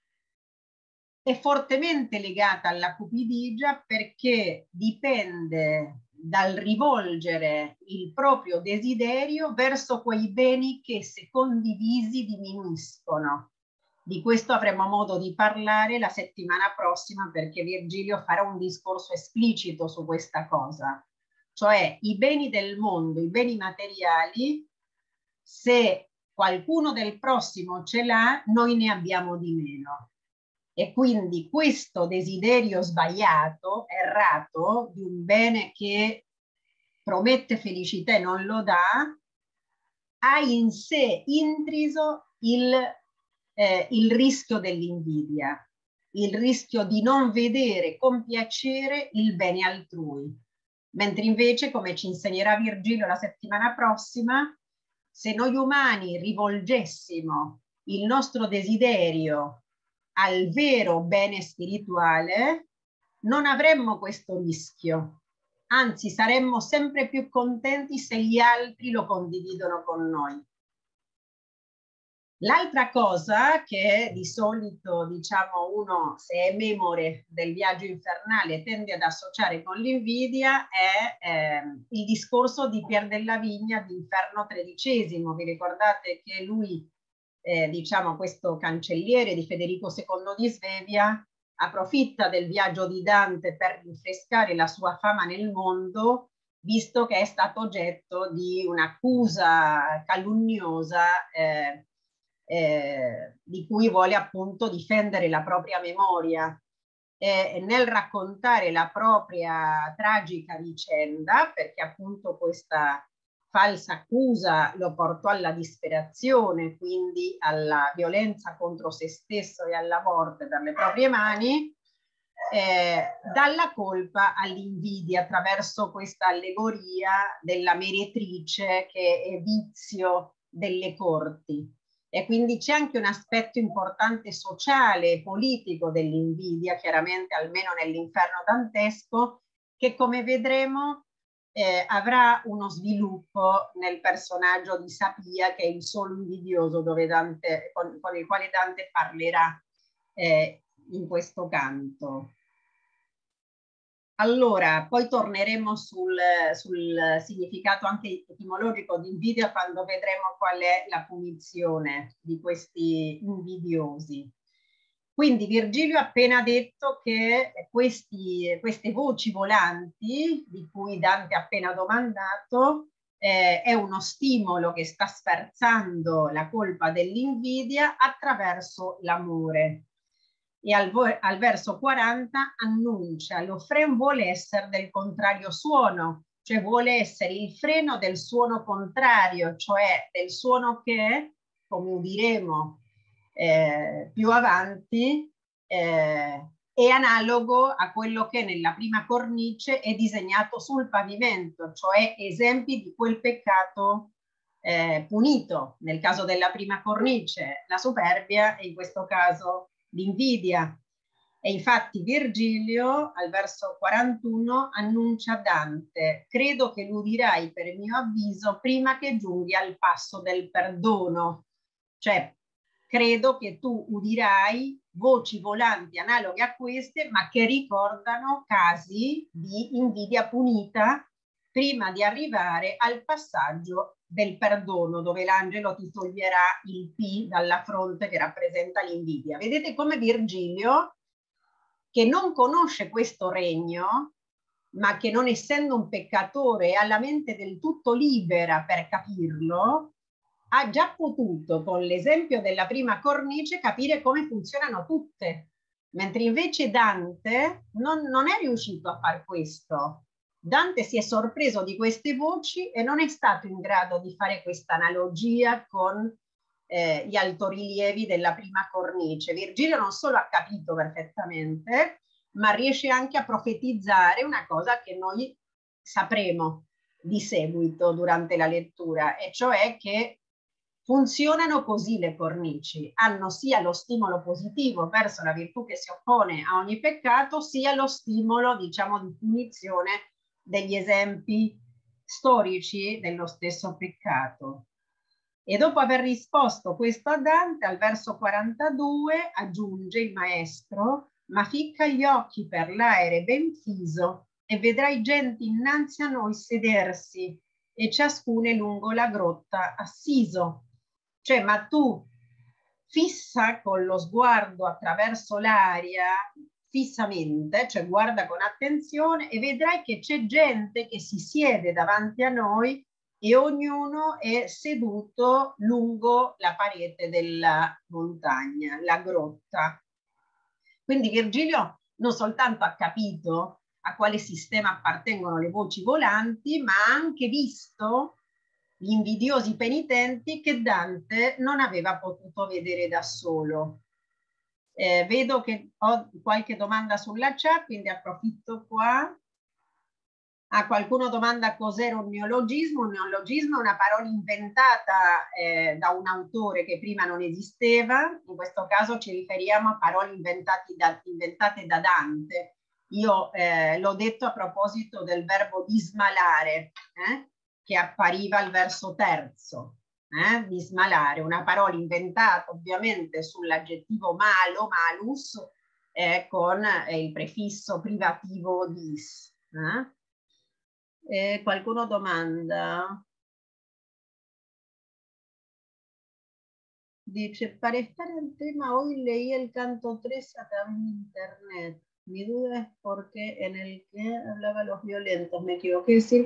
è fortemente legata alla cupidigia perché dipende dal rivolgere il proprio desiderio verso quei beni che, se condivisi, diminuiscono. Di questo avremo modo di parlare la settimana prossima, perché Virgilio farà un discorso esplicito su questa cosa. Cioè i beni del mondo, i beni materiali, se qualcuno del prossimo ce l'ha, noi ne abbiamo di meno. E quindi questo desiderio sbagliato, errato, di un bene che promette felicità e non lo dà, ha in sé intriso il rischio dell'invidia, il rischio di non vedere con piacere il bene altrui. Mentre invece, come ci insegnerà Virgilio la settimana prossima, se noi umani rivolgessimo il nostro desiderio al vero bene spirituale, non avremmo questo rischio. Anzi, saremmo sempre più contenti se gli altri lo condividono con noi. L'altra cosa che di solito, diciamo, uno, se è memore del viaggio infernale, tende ad associare con l'invidia è il discorso di Pier della Vigna di Inferno XIII. Vi ricordate che lui, diciamo, questo cancelliere di Federico II di Svevia, approfitta del viaggio di Dante per rinfrescare la sua fama nel mondo, visto che è stato oggetto di un'accusa calunniosa di cui vuole appunto difendere la propria memoria. Nel raccontare la propria tragica vicenda, perché appunto questa falsa accusa lo portò alla disperazione, quindi alla violenza contro se stesso e alla morte per le proprie mani, dalla colpa all'invidia attraverso questa allegoria della meretrice che è vizio delle corti. E quindi c'è anche un aspetto importante sociale e politico dell'invidia, chiaramente almeno nell'Inferno dantesco, che come vedremo avrà uno sviluppo nel personaggio di Sapia, che è il solo invidioso, dove Dante, con il quale Dante parlerà in questo canto. Allora, poi torneremo sul significato anche etimologico di invidia quando vedremo qual è la punizione di questi invidiosi. Quindi Virgilio ha appena detto che queste voci volanti, di cui Dante ha appena domandato, è uno stimolo che sta sferzando la colpa dell'invidia attraverso l'amore. E al verso 40 annuncia: lo fren vuole essere del contrario suono, cioè vuole essere il freno del suono contrario, cioè del suono che, come udiremo più avanti, è analogo a quello che nella prima cornice è disegnato sul pavimento, cioè esempi di quel peccato punito. Nel caso della prima cornice la superbia, e in questo caso l'invidia. E infatti Virgilio al verso 41 annuncia a Dante: credo che l'udirai per mio avviso prima che giunghi al passo del perdono. Cioè, credo che tu udirai voci volanti analoghe a queste, ma che ricordano casi di invidia punita prima di arrivare al passaggio del perdono, dove l'angelo ti toglierà il P dalla fronte che rappresenta l'invidia. Vedete come Virgilio, che non conosce questo regno, ma che non essendo un peccatore ha la mente del tutto libera per capirlo, ha già potuto, con l'esempio della prima cornice, capire come funzionano tutte, mentre invece Dante non è riuscito a fare questo. Dante si è sorpreso di queste voci e non è stato in grado di fare questa analogia con gli altorilievi della prima cornice. Virgilio non solo ha capito perfettamente, ma riesce anche a profetizzare una cosa che noi sapremo di seguito durante la lettura, e cioè che funzionano così le cornici: hanno sia lo stimolo positivo verso la virtù che si oppone a ogni peccato, sia lo stimolo, diciamo, di punizione degli esempi storici dello stesso peccato. E dopo aver risposto questo a Dante, al verso 42 aggiunge il maestro: ma ficca gli occhi per l'aere ben fiso e vedrai gente innanzi a noi sedersi e ciascune lungo la grotta assiso. Cioè, ma tu fissa con lo sguardo attraverso l'aria, fissamente, cioè guarda con attenzione, e vedrai che c'è gente che si siede davanti a noi e ognuno è seduto lungo la parete della montagna, la grotta. Quindi Virgilio non soltanto ha capito a quale sistema appartengono le voci volanti, ma ha anche visto gli invidiosi penitenti che Dante non aveva potuto vedere da solo. Vedo che ho qualche domanda sulla chat, quindi approfitto qua. Qualcuno domanda cos'era un neologismo. Un neologismo è una parola inventata da un autore che prima non esisteva. In questo caso ci riferiamo a parole inventate da Dante. Io l'ho detto a proposito del verbo dismalare, che appariva al verso terzo. Dismalare, una parola inventata ovviamente sull'aggettivo malo, malus, con il prefisso privativo dis. Qualcuno domanda, dice: para estar en tema hoy leí el canto 3 a través de internet, mi duda es por qué en el que hablaba los violentos, me equivoqué, decir,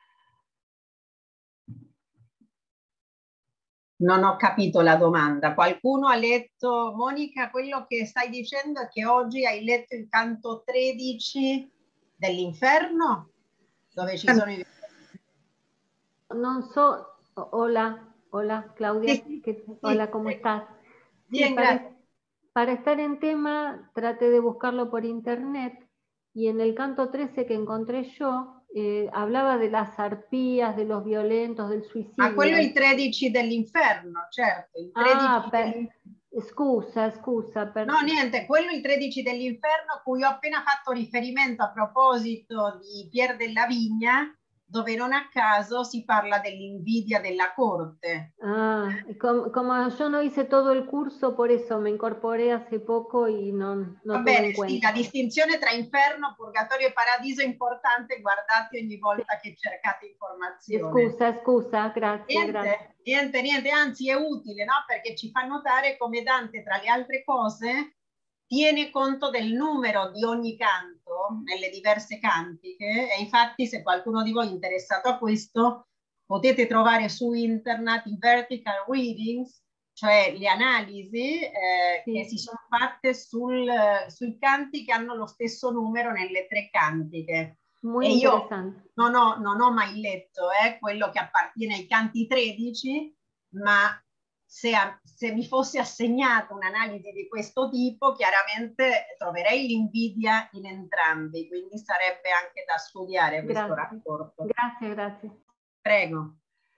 non ho capito la domanda. Qualcuno ha letto, Monica, quello che stai dicendo è che oggi hai letto il canto 13 dell'Inferno, dove ci sono i... Non so, hola Claudia, Sí, hola, ¿cómo estás? Bien, sí, para estar en tema, traté de buscarlo por internet y en el canto 13 que encontré yo, hablaba de las arpías, de los violentos, del suicidio. Ma quello è il 13 dell'inferno, certo. Il 13 scusa. No, niente, quello è il 13 dell'inferno a cui ho appena fatto riferimento a proposito di Pier della Vigna, dove non a caso si parla dell'invidia della corte. Como yo no hice todo el curso, por eso me incorporé hace poco y no Va tuve bene, en cuenta. sì, la distinzione tra inferno, purgatorio e paradiso è importante, guardate ogni volta che cercate informazioni. Scusa, grazie. Niente, anzi è utile, no? Perché ci fa notare come Dante, tra le altre cose, tiene conto del numero di ogni canto nelle diverse cantiche, e infatti se qualcuno di voi è interessato a questo, potete trovare su internet i vertical readings, cioè le analisi che si sono fatte sui canti che hanno lo stesso numero nelle 3 cantiche. Muy e io interesante. non ho mai letto quello che appartiene ai canti 13, ma se mi fosse assegnata un'analisi di questo tipo, chiaramente troverei l'invidia in entrambi, quindi sarebbe anche da studiare questo rapporto. Grazie. Prego.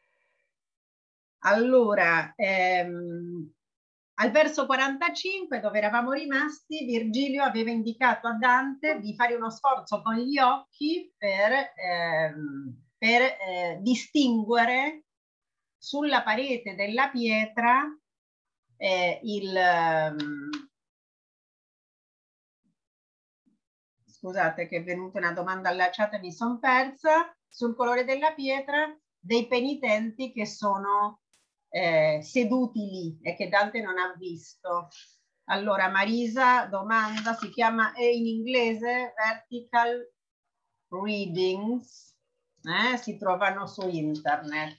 Allora, al verso 45, dove eravamo rimasti, Virgilio aveva indicato a Dante di fare uno sforzo con gli occhi per distinguere sulla parete della pietra scusate che è venuta una domanda allacciata e mi sono persa, sul colore della pietra dei penitenti che sono seduti lì e che Dante non ha visto. Allora Marisa domanda, si chiama, è in inglese Vertical Readings, si trovano su internet.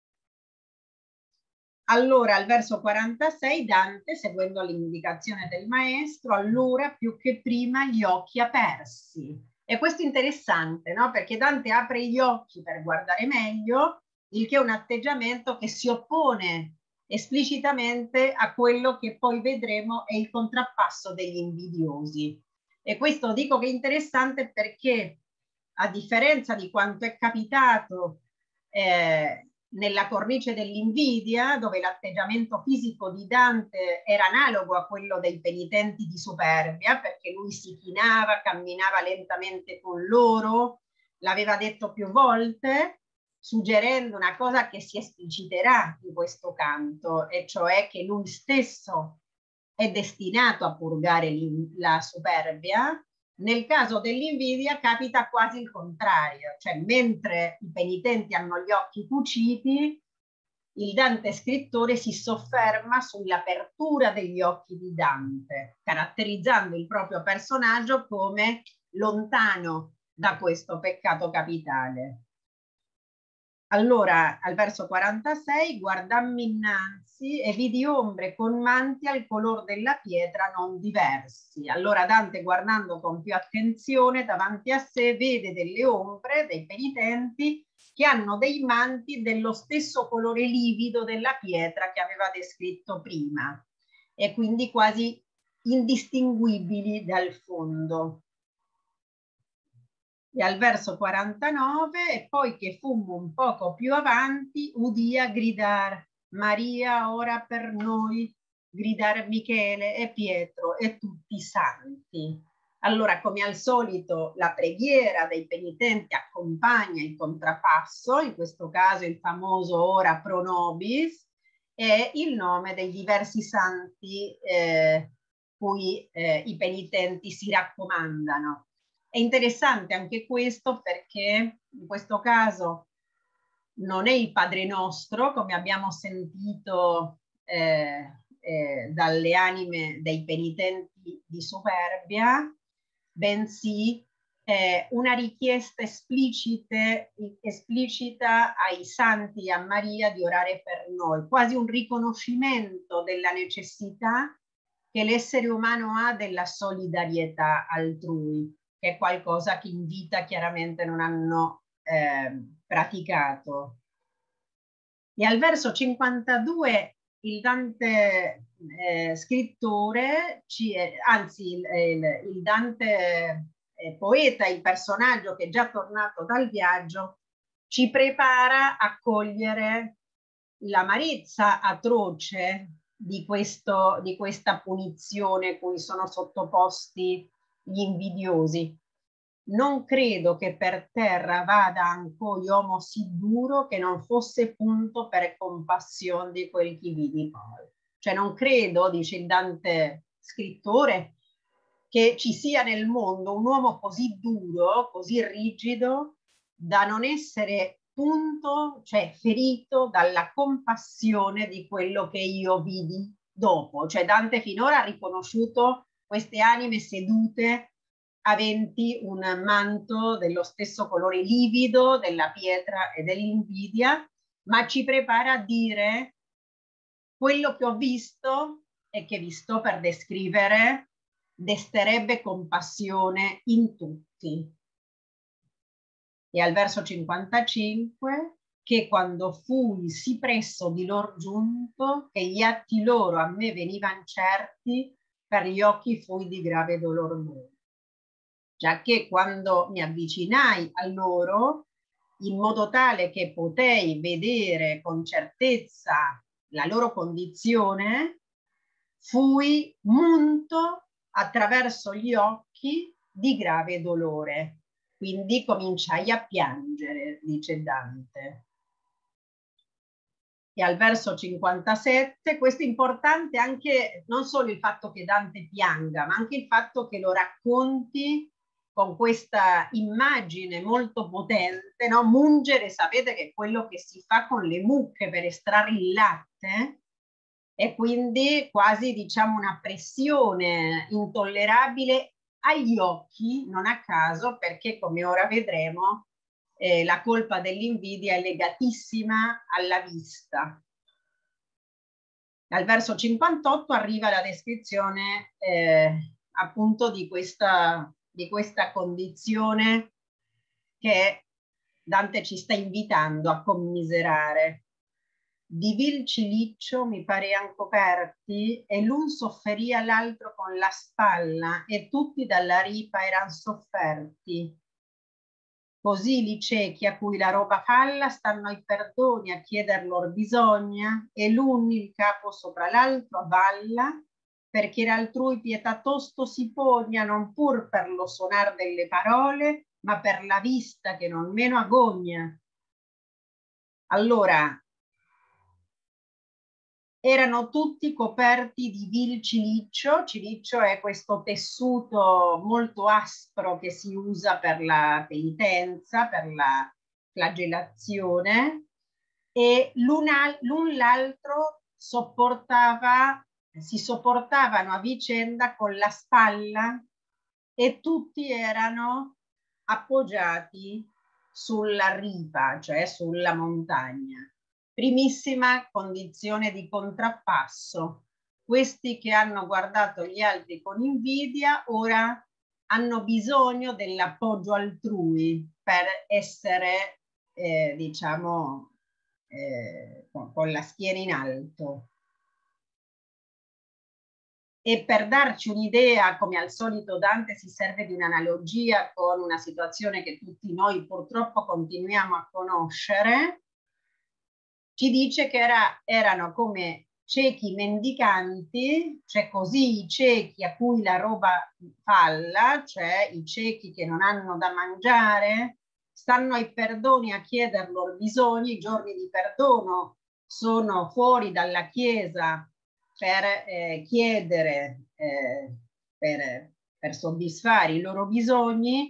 Allora al verso 46 Dante, seguendo l'indicazione del maestro, allora più che prima gli occhi apersi. E questo è interessante, no? Perché Dante apre gli occhi per guardare meglio, il che è un atteggiamento che si oppone esplicitamente a quello che poi vedremo è il contrappasso degli invidiosi. E questo dico che è interessante perché, a differenza di quanto è capitato nella cornice dell'invidia, dove l'atteggiamento fisico di Dante era analogo a quello dei penitenti di Superbia, perché lui si chinava, camminava lentamente con loro, l'aveva detto più volte, suggerendo una cosa che si espliciterà in questo canto, e cioè che lui stesso è destinato a purgare la superbia. Nel caso dell'invidia capita quasi il contrario, cioè mentre i penitenti hanno gli occhi cuciti, il Dante scrittore si sofferma sull'apertura degli occhi di Dante, caratterizzando il proprio personaggio come lontano da questo peccato capitale. Allora, al verso 46, guardammi innanzi e vidi ombre con manti al color della pietra non diversi. Allora Dante, guardando con più attenzione davanti a sé, vede delle ombre, dei penitenti, che hanno dei manti dello stesso colore livido della pietra che aveva descritto prima, e quindi quasi indistinguibili dal fondo. E al verso 49, e poi che fummo un poco più avanti, udia gridar Maria ora per noi, gridar Michele e Pietro e tutti i santi. Allora, come al solito, la preghiera dei penitenti accompagna il contrappasso, in questo caso il famoso ora pro nobis, e il nome dei diversi santi cui i penitenti si raccomandano. È interessante anche questo perché in questo caso non è il Padre Nostro, come abbiamo sentito dalle anime dei penitenti di Superbia, bensì una richiesta esplicita ai santi e a Maria di orare per noi, quasi un riconoscimento della necessità che l'essere umano ha della solidarietà altrui, che è qualcosa che in vita chiaramente non hanno praticato. E al verso 52 il Dante scrittore, anzi il Dante poeta, il personaggio che è già tornato dal viaggio, ci prepara a cogliere l'amarezza atroce di questa punizione cui sono sottoposti gli invidiosi. Non credo che per terra vada ancora uomo sì duro che non fosse punto per compassione di quel chi vidi poi. Cioè non credo, dice il Dante scrittore, che ci sia nel mondo un uomo così duro, così rigido, da non essere punto, cioè ferito dalla compassione di quello che io vidi dopo. Cioè Dante finora ha riconosciuto queste anime sedute aventi un manto dello stesso colore livido della pietra e dell'invidia, ma ci prepara a dire quello che ho visto e che vi sto per descrivere desterebbe compassione in tutti. E al verso 55, che quando fui sì presso di lor giunto, che gli atti loro a me venivan certi, per gli occhi fui di grave dolor mio. Giacché quando mi avvicinai a loro, in modo tale che potei vedere con certezza la loro condizione, fui munto attraverso gli occhi di grave dolore. Quindi cominciai a piangere, dice Dante. E al verso 57, questo è importante anche non solo il fatto che Dante pianga, ma anche il fatto che lo racconti con questa immagine molto potente, no? Mungere, sapete che è quello che si fa con le mucche per estrarre il latte, e quindi quasi diciamo una pressione intollerabile agli occhi, non a caso, perché come ora vedremo la colpa dell'invidia è legatissima alla vista. Al verso 58 arriva la descrizione appunto di questa condizione che Dante ci sta invitando a commiserare. Di vil ciliccio mi parean coperti e l'un sofferia l'altro con la spalla e tutti dalla ripa eran sofferti. Così li ciechi a cui la roba falla stanno ai perdoni a chieder lor bisogna e l'un il capo sopra l'altro avvalla perché l'altrui pietatosto si pogna non pur per lo sonar delle parole ma per la vista che non meno agogna. Allora, erano tutti coperti di vil ciliccio. Ciliccio è questo tessuto molto aspro che si usa per la penitenza, per la flagellazione, e l'un l'altro si sopportavano a vicenda con la spalla e tutti erano appoggiati sulla ripa, cioè sulla montagna. Primissima condizione di contrappasso. Questi che hanno guardato gli altri con invidia ora hanno bisogno dell'appoggio altrui per essere, diciamo, con la schiena in alto. E per darci un'idea, come al solito Dante si serve di un'analogia con una situazione che tutti noi purtroppo continuiamo a conoscere, ci dice che erano come ciechi mendicanti, cioè così i ciechi a cui la roba falla, cioè i ciechi che non hanno da mangiare, stanno ai perdoni a chieder loro bisogni. I giorni di perdono sono fuori dalla chiesa per chiedere, per soddisfare i loro bisogni,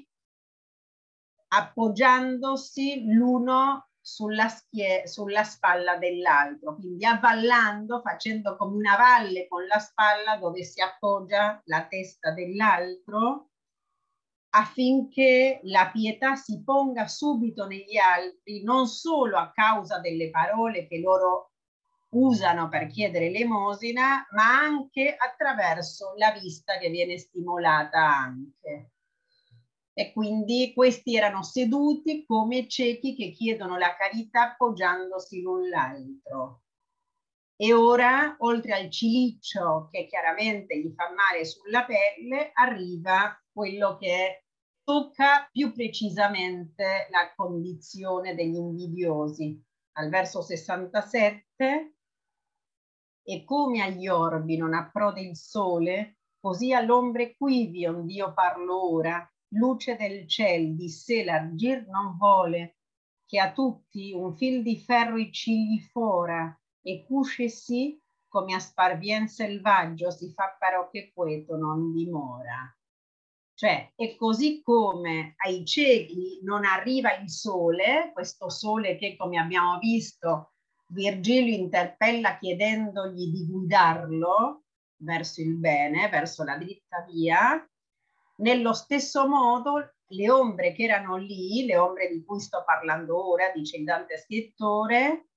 appoggiandosi l'uno sulla spalla dell'altro, quindi avvallando, facendo come una valle con la spalla dove si appoggia la testa dell'altro, affinché la pietà si ponga subito negli altri, non solo a causa delle parole che loro usano per chiedere l'emosina, ma anche attraverso la vista che viene stimolata anche. E quindi questi erano seduti come ciechi che chiedono la carità appoggiandosi l'un l'altro. E ora, oltre al ciliccio che chiaramente gli fa male sulla pelle, arriva quello che tocca più precisamente la condizione degli invidiosi. Al verso 67, e come agli orbi non approda il sole, così all'ombre quivi ond'io parlo ora, luce del ciel di sé l'argir non vuole, che a tutti un fil di ferro i cigli fora, e cuscesi come a sparvien selvaggio si fa però che queto non dimora. Cioè, è così come ai ciechi non arriva il sole, questo sole che, come abbiamo visto, Virgilio interpella chiedendogli di guidarlo verso il bene, verso la dritta via. Nello stesso modo, le ombre che erano lì, le ombre di cui sto parlando ora, dice il Dante scrittore,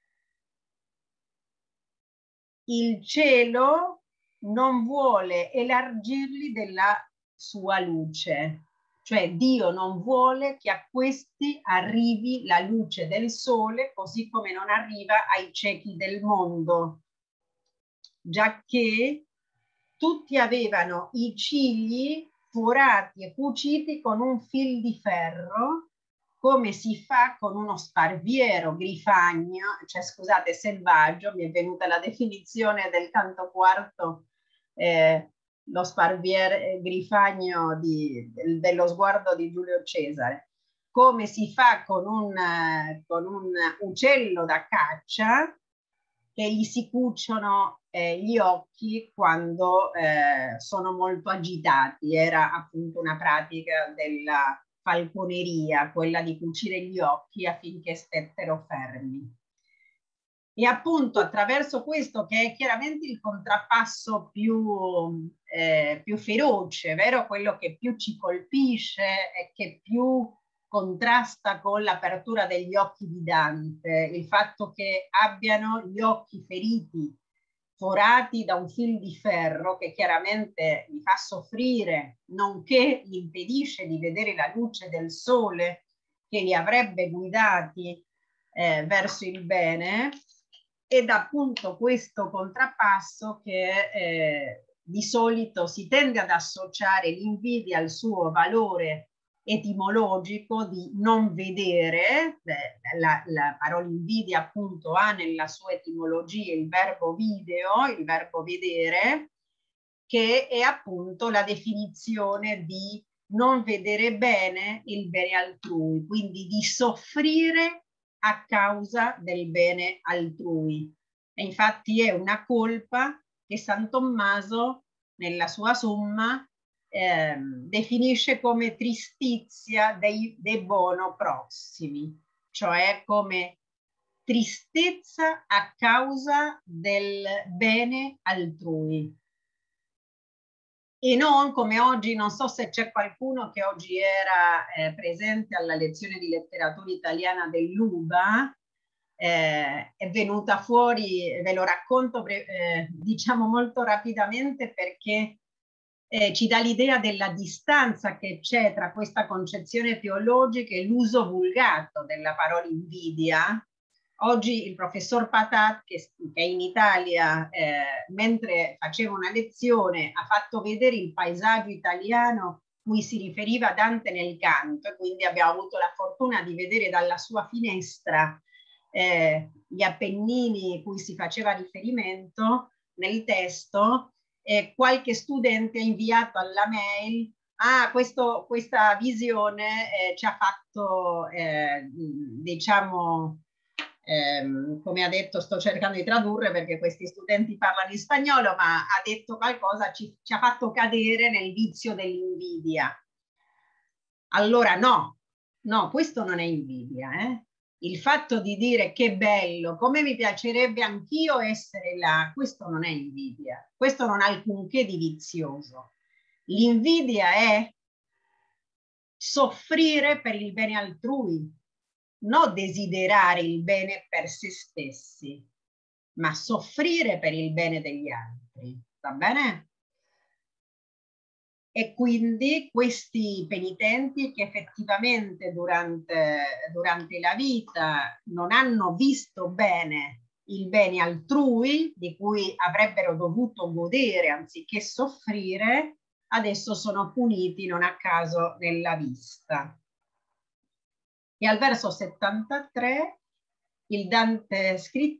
il cielo non vuole elargirli della sua luce, cioè Dio non vuole che a questi arrivi la luce del sole, così come non arriva ai ciechi del mondo, giacché tutti avevano i cigli forati e cuciti con un fil di ferro, come si fa con uno sparviero grifagno, cioè scusate, selvaggio, mi è venuta la definizione del canto quarto, lo sparviero grifagno dello sguardo di Giulio Cesare, come si fa con un uccello da caccia, che gli si cuciono gli occhi quando sono molto agitati. Era appunto una pratica della falconeria, quella di cucire gli occhi affinché stettero fermi. E appunto attraverso questo, che è chiaramente il contrappasso più feroce, vero? Quello che più ci colpisce e che più contrasta con l'apertura degli occhi di Dante, il fatto che abbiano gli occhi feriti, forati da un fil di ferro che chiaramente li fa soffrire, nonché gli impedisce di vedere la luce del sole che li avrebbe guidati verso il bene, ed appunto questo contrappasso che di solito si tende ad associare l'invidia al suo valore etimologico di non vedere. La parola invidia appunto ha nella sua etimologia il verbo video, il verbo vedere, che è appunto la definizione di non vedere bene il bene altrui, quindi di soffrire a causa del bene altrui. E infatti è una colpa che San Tommaso nella sua Summa definisce come tristizia dei bono prossimi, cioè come tristezza a causa del bene altrui. E non come oggi, non so se c'è qualcuno che oggi era presente alla lezione di letteratura italiana dell'UBA, è venuta fuori, ve lo racconto diciamo molto rapidamente perché ci dà l'idea della distanza che c'è tra questa concezione teologica e l'uso vulgato della parola invidia. Oggi il professor Patat, che è in Italia, mentre faceva una lezione, ha fatto vedere il paesaggio italiano cui si riferiva Dante nel canto, e quindi abbiamo avuto la fortuna di vedere dalla sua finestra gli Appennini cui si faceva riferimento nel testo. Qualche studente ha inviato alla mail: questa visione ci ha fatto, diciamo, come ha detto, sto cercando di tradurre perché questi studenti parlano in spagnolo, ma ha detto qualcosa, ci ha fatto cadere nel vizio dell'invidia. Allora no, questo non è invidia, Il fatto di dire che bello, come mi piacerebbe anch'io essere là, questo non è invidia, questo non ha alcunché di vizioso. L'invidia è soffrire per il bene altrui, non desiderare il bene per se stessi, ma soffrire per il bene degli altri. Va bene? E quindi questi penitenti che effettivamente durante la vita non hanno visto bene il bene altrui, di cui avrebbero dovuto godere anziché soffrire, adesso sono puniti non a caso nella vista. E al verso 73 il Dante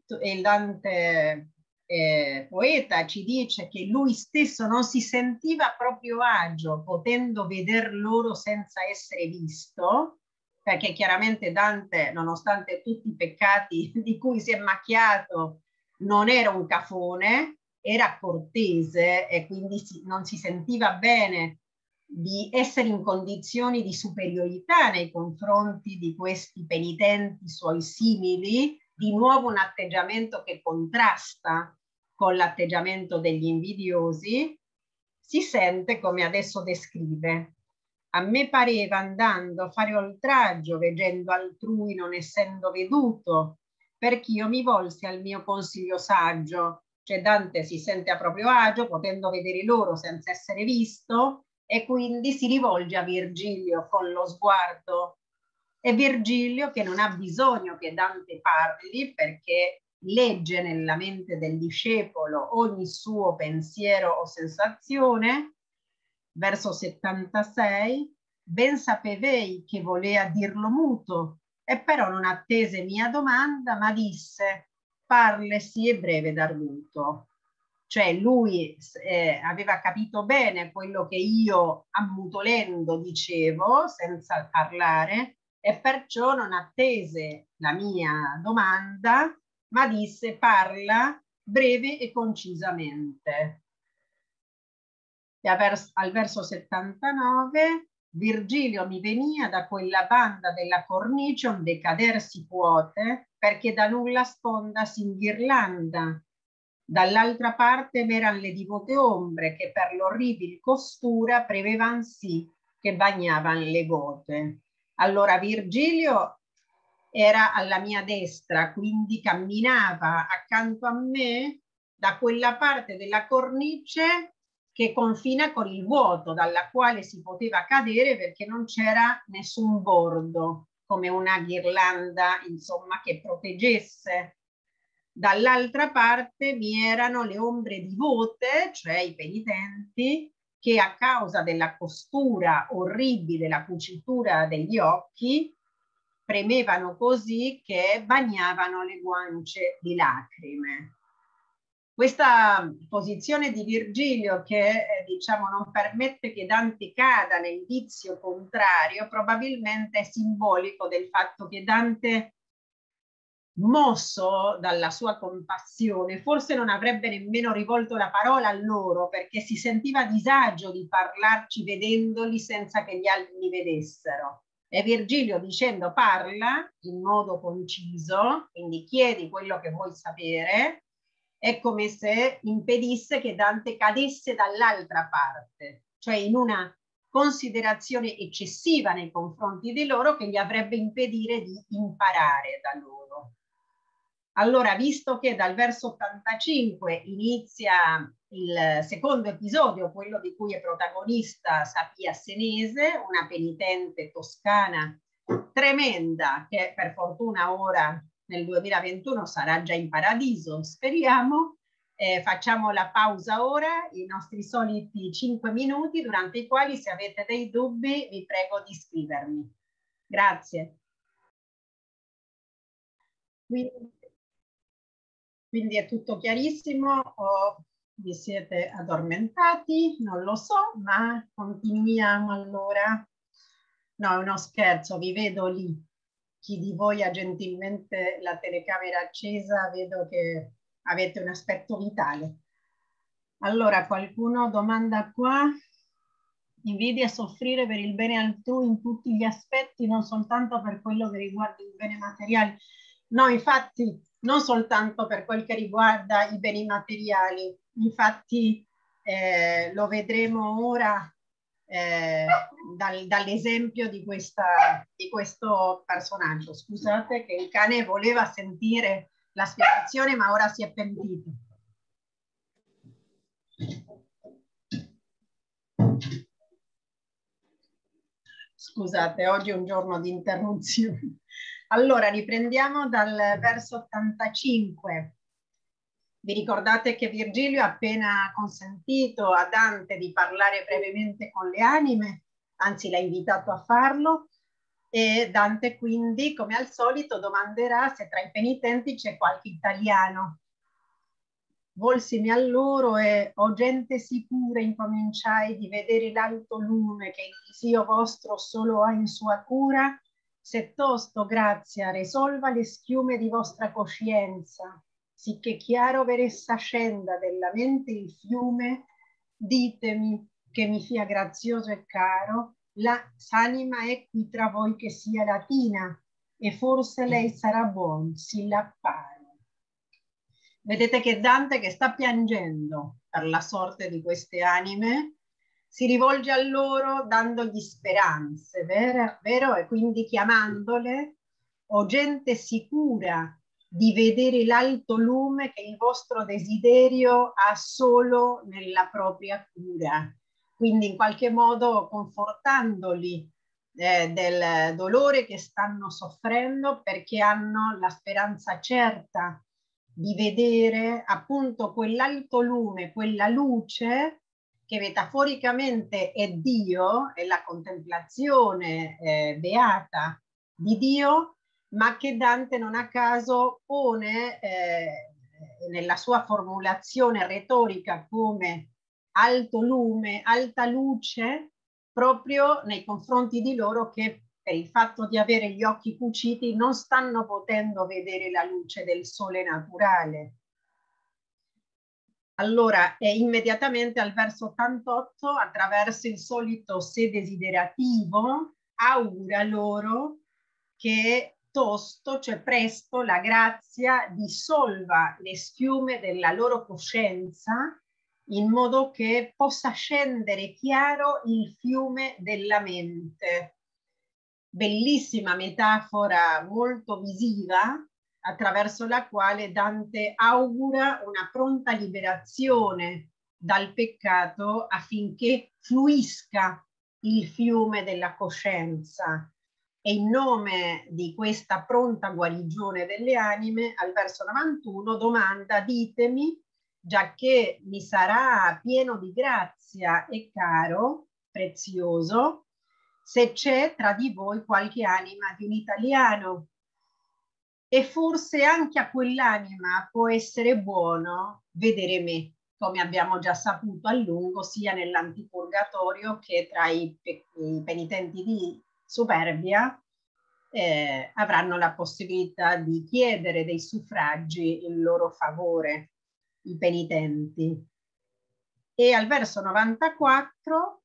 poeta ci dice che lui stesso non si sentiva a proprio agio potendo veder loro senza essere visto, perché chiaramente Dante, nonostante tutti i peccati di cui si è macchiato, non era un cafone, era cortese e quindi non si sentiva bene di essere in condizioni di superiorità nei confronti di questi penitenti suoi simili, di nuovo un atteggiamento che contrasta con l'atteggiamento degli invidiosi, si sente come adesso descrive. A me pareva andando a fare oltraggio veggendo altrui non essendo veduto, perché io mi volsi al mio consiglio saggio. Cioè Dante si sente a proprio agio potendo vedere loro senza essere visto e quindi si rivolge a Virgilio con lo sguardo. È Virgilio che non ha bisogno che Dante parli perché legge nella mente del discepolo ogni suo pensiero o sensazione. Verso 76, ben sapevei che volea dirlo muto, e però non attese mia domanda, ma disse, parlesi e breve d'arguto. Cioè lui aveva capito bene quello che io ammutolendo dicevo, senza parlare, e perciò non attese la mia domanda, ma disse parla breve e concisamente. E al verso 79 Virgilio mi venia da quella banda della cornice onde cader si puote, perché da nulla sponda s'inghirlanda. Dall'altra parte m'eran le divote ombre che per l'orribil costura prevevan sì che bagnavan le gote. Allora Virgilio era alla mia destra, quindi camminava accanto a me da quella parte della cornice che confina con il vuoto, dalla quale si poteva cadere perché non c'era nessun bordo, come una ghirlanda, insomma, che proteggesse. Dall'altra parte vi erano le ombre divote, cioè i penitenti, che a causa della costura orribile, della cucitura degli occhi, premevano così che bagnavano le guance di lacrime. Questa posizione di Virgilio che diciamo non permette che Dante cada nel vizio contrario probabilmente è simbolico del fatto che Dante, mosso dalla sua compassione, forse non avrebbe nemmeno rivolto la parola a loro perché si sentiva a disagio di parlarci vedendoli senza che gli altri li vedessero. E Virgilio dicendo parla in modo conciso, quindi chiedi quello che vuoi sapere, è come se impedisse che Dante cadesse dall'altra parte, cioè in una considerazione eccessiva nei confronti di loro che gli avrebbe impedire di imparare da loro. Allora, visto che dal verso 85 inizia il secondo episodio, quello di cui è protagonista Sapia Senese, una penitente toscana tremenda che per fortuna ora nel 2021 sarà già in paradiso, speriamo. Facciamo la pausa ora, i nostri soliti 5 minuti, durante i quali se avete dei dubbi vi prego di scrivermi. Grazie. Quindi è tutto chiarissimo o vi siete addormentati? Non lo so, ma continuiamo allora. No, è uno scherzo, vi vedo lì. Chi di voi ha gentilmente la telecamera accesa, vedo che avete un aspetto vitale. Allora, qualcuno domanda qua? Invidia soffrire per il bene altrui in tutti gli aspetti, non soltanto per quello che riguarda il bene materiale. No, infatti, non soltanto per quel che riguarda i beni materiali. Infatti, lo vedremo ora dall'esempio di questo personaggio. Scusate che il cane voleva sentire la spiegazione, ma ora si è pentito. Scusate, oggi è un giorno di interruzione. Allora, riprendiamo dal verso 85. Vi ricordate che Virgilio ha appena consentito a Dante di parlare brevemente con le anime, anzi l'ha invitato a farlo, e Dante quindi, come al solito, domanderà se tra i penitenti c'è qualche italiano. Volsimi a loro e, o gente sicura, incominciai di vedere l'alto lume che il Dio vostro solo ha in sua cura, se tosto grazia risolva le schiume di vostra coscienza, sicché chiaro ver essa scenda della mente il fiume, ditemi che mi fia grazioso e caro, la s'anima è qui tra voi che sia latina, e forse lei sarà buon, si l'appare. Vedete che Dante, che sta piangendo per la sorte di queste anime, si rivolge a loro dandogli speranze, vero? E quindi chiamandole, o gente sicura di vedere l'alto lume che il vostro desiderio ha solo nella propria cura. Quindi in qualche modo confortandoli del dolore che stanno soffrendo, perché hanno la speranza certa di vedere appunto quell'alto lume, quella luce che metaforicamente è Dio, è la contemplazione beata di Dio, ma che Dante non a caso pone nella sua formulazione retorica come alto lume, alta luce, proprio nei confronti di loro che per il fatto di avere gli occhi cuciti non stanno potendo vedere la luce del sole naturale. Allora, immediatamente al verso 88, attraverso il solito se desiderativo, augura loro che tosto, cioè presto, la grazia dissolva le schiume della loro coscienza in modo che possa scendere chiaro il fiume della mente. Bellissima metafora molto visiva attraverso la quale Dante augura una pronta liberazione dal peccato affinché fluisca il fiume della coscienza. E in nome di questa pronta guarigione delle anime, al verso 91 domanda: ditemi, giacché mi sarà pieno di grazia e caro, prezioso, se c'è tra di voi qualche anima di un italiano. E forse anche a quell'anima può essere buono vedere me, come abbiamo già saputo a lungo, sia nell'antipurgatorio che tra i penitenti di Superbia avranno la possibilità di chiedere dei suffragi in loro favore, i penitenti. E al verso 94,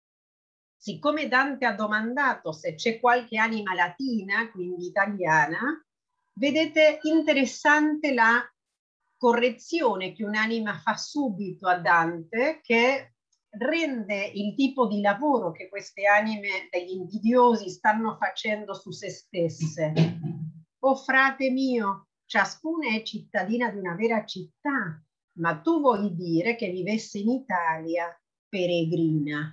siccome Dante ha domandato se c'è qualche anima latina, quindi italiana, vedete interessante la correzione che un'anima fa subito a Dante, che rende il tipo di lavoro che queste anime degli invidiosi stanno facendo su se stesse. O frate mio, ciascuna è cittadina di una vera città, ma tu vuoi dire che vivesse in Italia peregrina.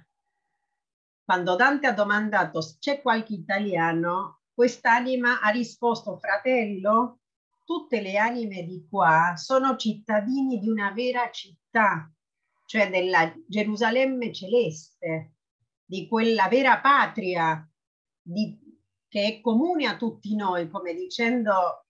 Quando Dante ha domandato se c'è qualche italiano, quest'anima ha risposto: fratello, tutte le anime di qua sono cittadini di una vera città, cioè della Gerusalemme celeste, di quella vera patria che è comune a tutti noi, come dicendo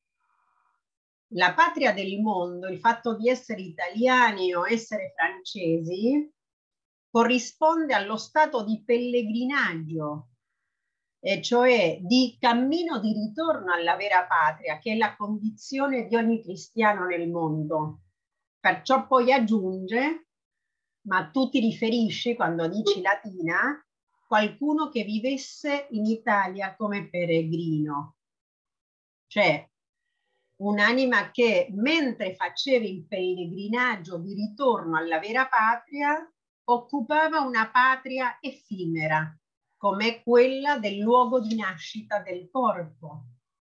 la patria del mondo, il fatto di essere italiani o essere francesi, corrisponde allo stato di pellegrinaggio, e cioè di cammino di ritorno alla vera patria, che è la condizione di ogni cristiano nel mondo. Perciò poi aggiunge: ma tu ti riferisci, quando dici latina, qualcuno che vivesse in Italia come peregrino, cioè un'anima che mentre faceva il pellegrinaggio di ritorno alla vera patria occupava una patria effimera, come quella del luogo di nascita del corpo.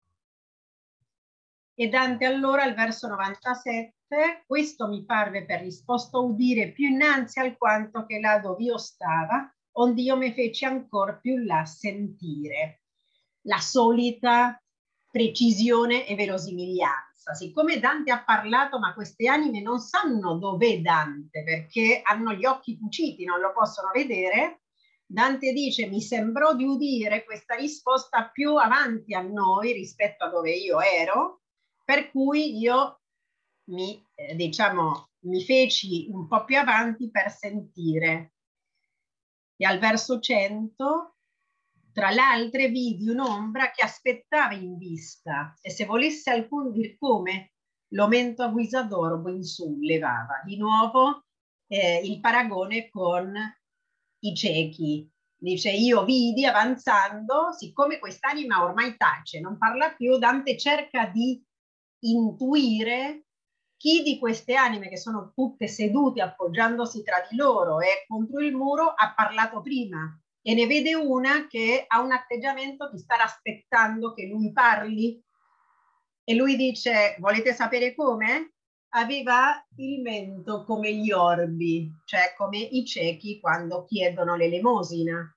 E Dante allora al verso 97: questo mi parve per risposta udire più innanzi alquanto che là dov'io stava, onde io me feci ancor più là sentire. La solita precisione e verosimiglianza. forza. Siccome Dante ha parlato, ma queste anime non sanno dov'è Dante, perché hanno gli occhi cuciti, non lo possono vedere, Dante dice: mi sembrò di udire questa risposta più avanti a noi rispetto a dove io ero, per cui io mi feci un po' più avanti per sentire. E al verso 100, tra l'altre vidi un'ombra che aspettava in vista, e se volesse alcun dir come, l'omento a guisa d'oro in su levava. Di nuovo il paragone con i ciechi. Dice: io vidi avanzando, siccome quest'anima ormai tace, non parla più, Dante cerca di intuire chi di queste anime, che sono tutte sedute appoggiandosi tra di loro e contro il muro, ha parlato prima, e ne vede una che ha un atteggiamento di stare aspettando che lui parli, e lui dice: volete sapere come? Aveva il mento come gli orbi, cioè come i ciechi quando chiedono l'elemosina.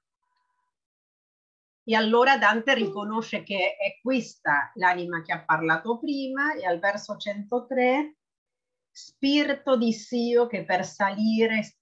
E allora Dante riconosce che è questa l'anima che ha parlato prima, e al verso 103: spirito dissi io che per salirti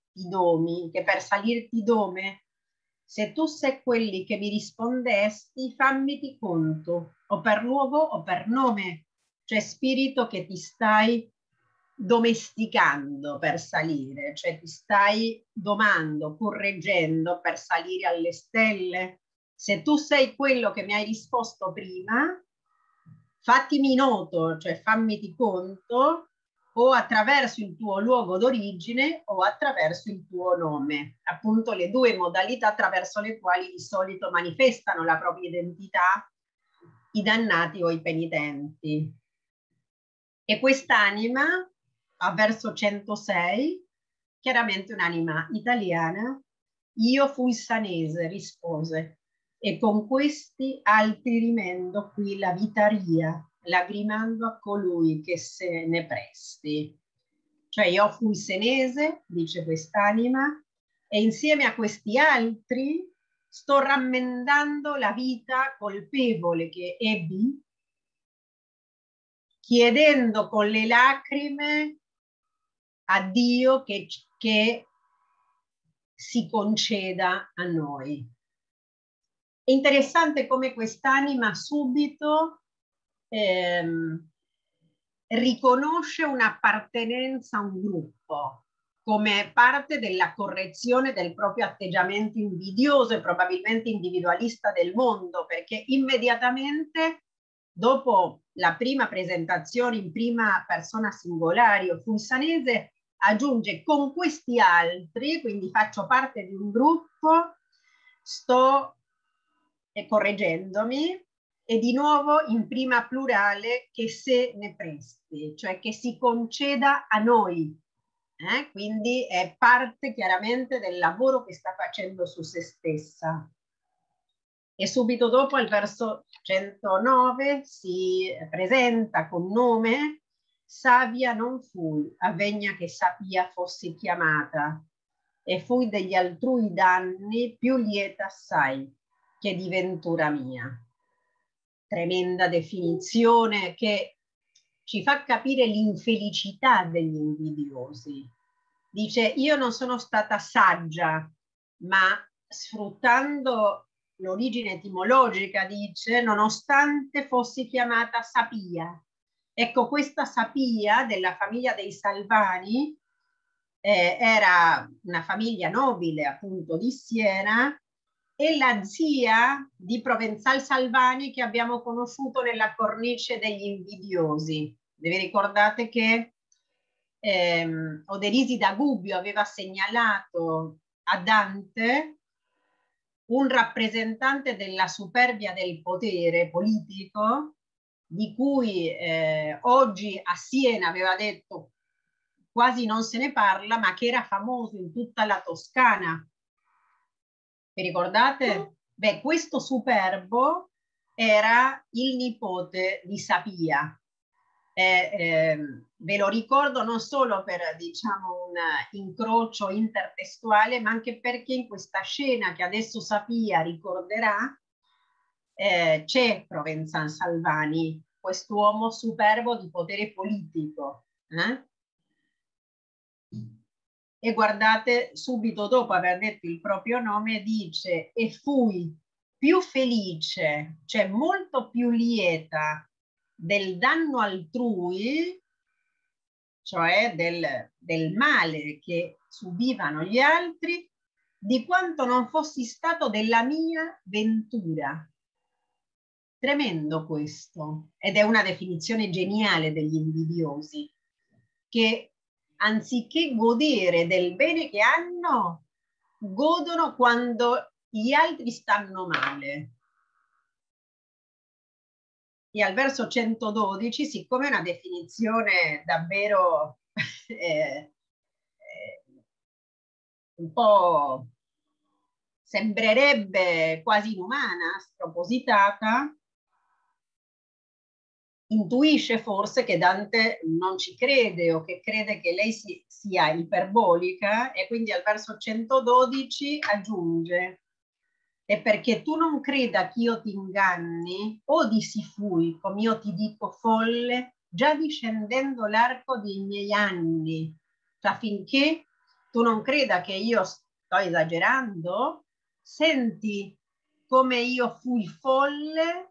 dome, se tu sei quelli che mi rispondesti, fammiti conto, o per luogo o per nome, cioè spirito che ti stai domesticando per salire, cioè ti stai domando, correggendo per salire alle stelle. Se tu sei quello che mi hai risposto prima, fattimi noto, cioè fammiti conto, o attraverso il tuo luogo d'origine o attraverso il tuo nome. Appunto le due modalità attraverso le quali di solito manifestano la propria identità i dannati o i penitenti. E quest'anima, a verso 106, chiaramente un'anima italiana, io fui sanese, rispose, e con questi altri rimendo qui la vitaria, lagrimando a colui che se ne presti. Cioè io fui senese, dice quest'anima, e insieme a questi altri sto rammendando la vita colpevole che ebbi, chiedendo con le lacrime a Dio che si conceda a noi. È interessante come quest'anima subito riconosce un'appartenenza a un gruppo come parte della correzione del proprio atteggiamento invidioso e probabilmente individualista del mondo, perché immediatamente dopo la prima presentazione in prima persona singolare, io fui sanese, aggiunge con questi altri, quindi faccio parte di un gruppo, sto correggendomi, e di nuovo in prima plurale che se ne presti, cioè che si conceda a noi. Quindi è parte chiaramente del lavoro che sta facendo su se stessa. E subito dopo, al verso 109, si presenta con nome: savia non fui, avvegna che sapia fossi chiamata, e fui degli altrui danni più lieta assai che di ventura mia. Tremenda definizione che ci fa capire l'infelicità degli invidiosi. Dice: io non sono stata saggia, ma sfruttando l'origine etimologica dice: nonostante fossi chiamata Sapia. Ecco, questa Sapia della famiglia dei Salvani era una famiglia nobile appunto di Siena, e la zia di Provenzal Salvani che abbiamo conosciuto nella cornice degli invidiosi. Vi ricordate che Oderisi da Gubbio aveva segnalato a Dante un rappresentante della superbia del potere politico, di cui oggi a Siena aveva detto quasi non se ne parla, ma che era famoso in tutta la Toscana. Vi ricordate? Beh, questo superbo era il nipote di Sapia. Ve lo ricordo non solo per, diciamo, un incrocio intertestuale, ma anche perché in questa scena che adesso Sapia ricorderà c'è Provenzal Salvani, quest'uomo superbo di potere politico. E guardate, subito dopo aver detto il proprio nome, dice: e fui più felice, cioè molto più lieta del danno altrui, cioè del male che subivano gli altri, di quanto non fossi stato della mia ventura. Tremendo questo, ed è una definizione geniale degli invidiosi, che anziché godere del bene che hanno, godono quando gli altri stanno male. E al verso 112, siccome è una definizione davvero un po' sembrerebbe quasi inumana, spropositata, intuisce forse che Dante non ci crede o che crede che lei sia iperbolica, e quindi al verso 112 aggiunge: e perché tu non creda che io ti inganni, o di si fui, come io ti dico folle, già discendendo l'arco dei miei anni, cioè finché tu non creda che io sto esagerando, senti come io fui folle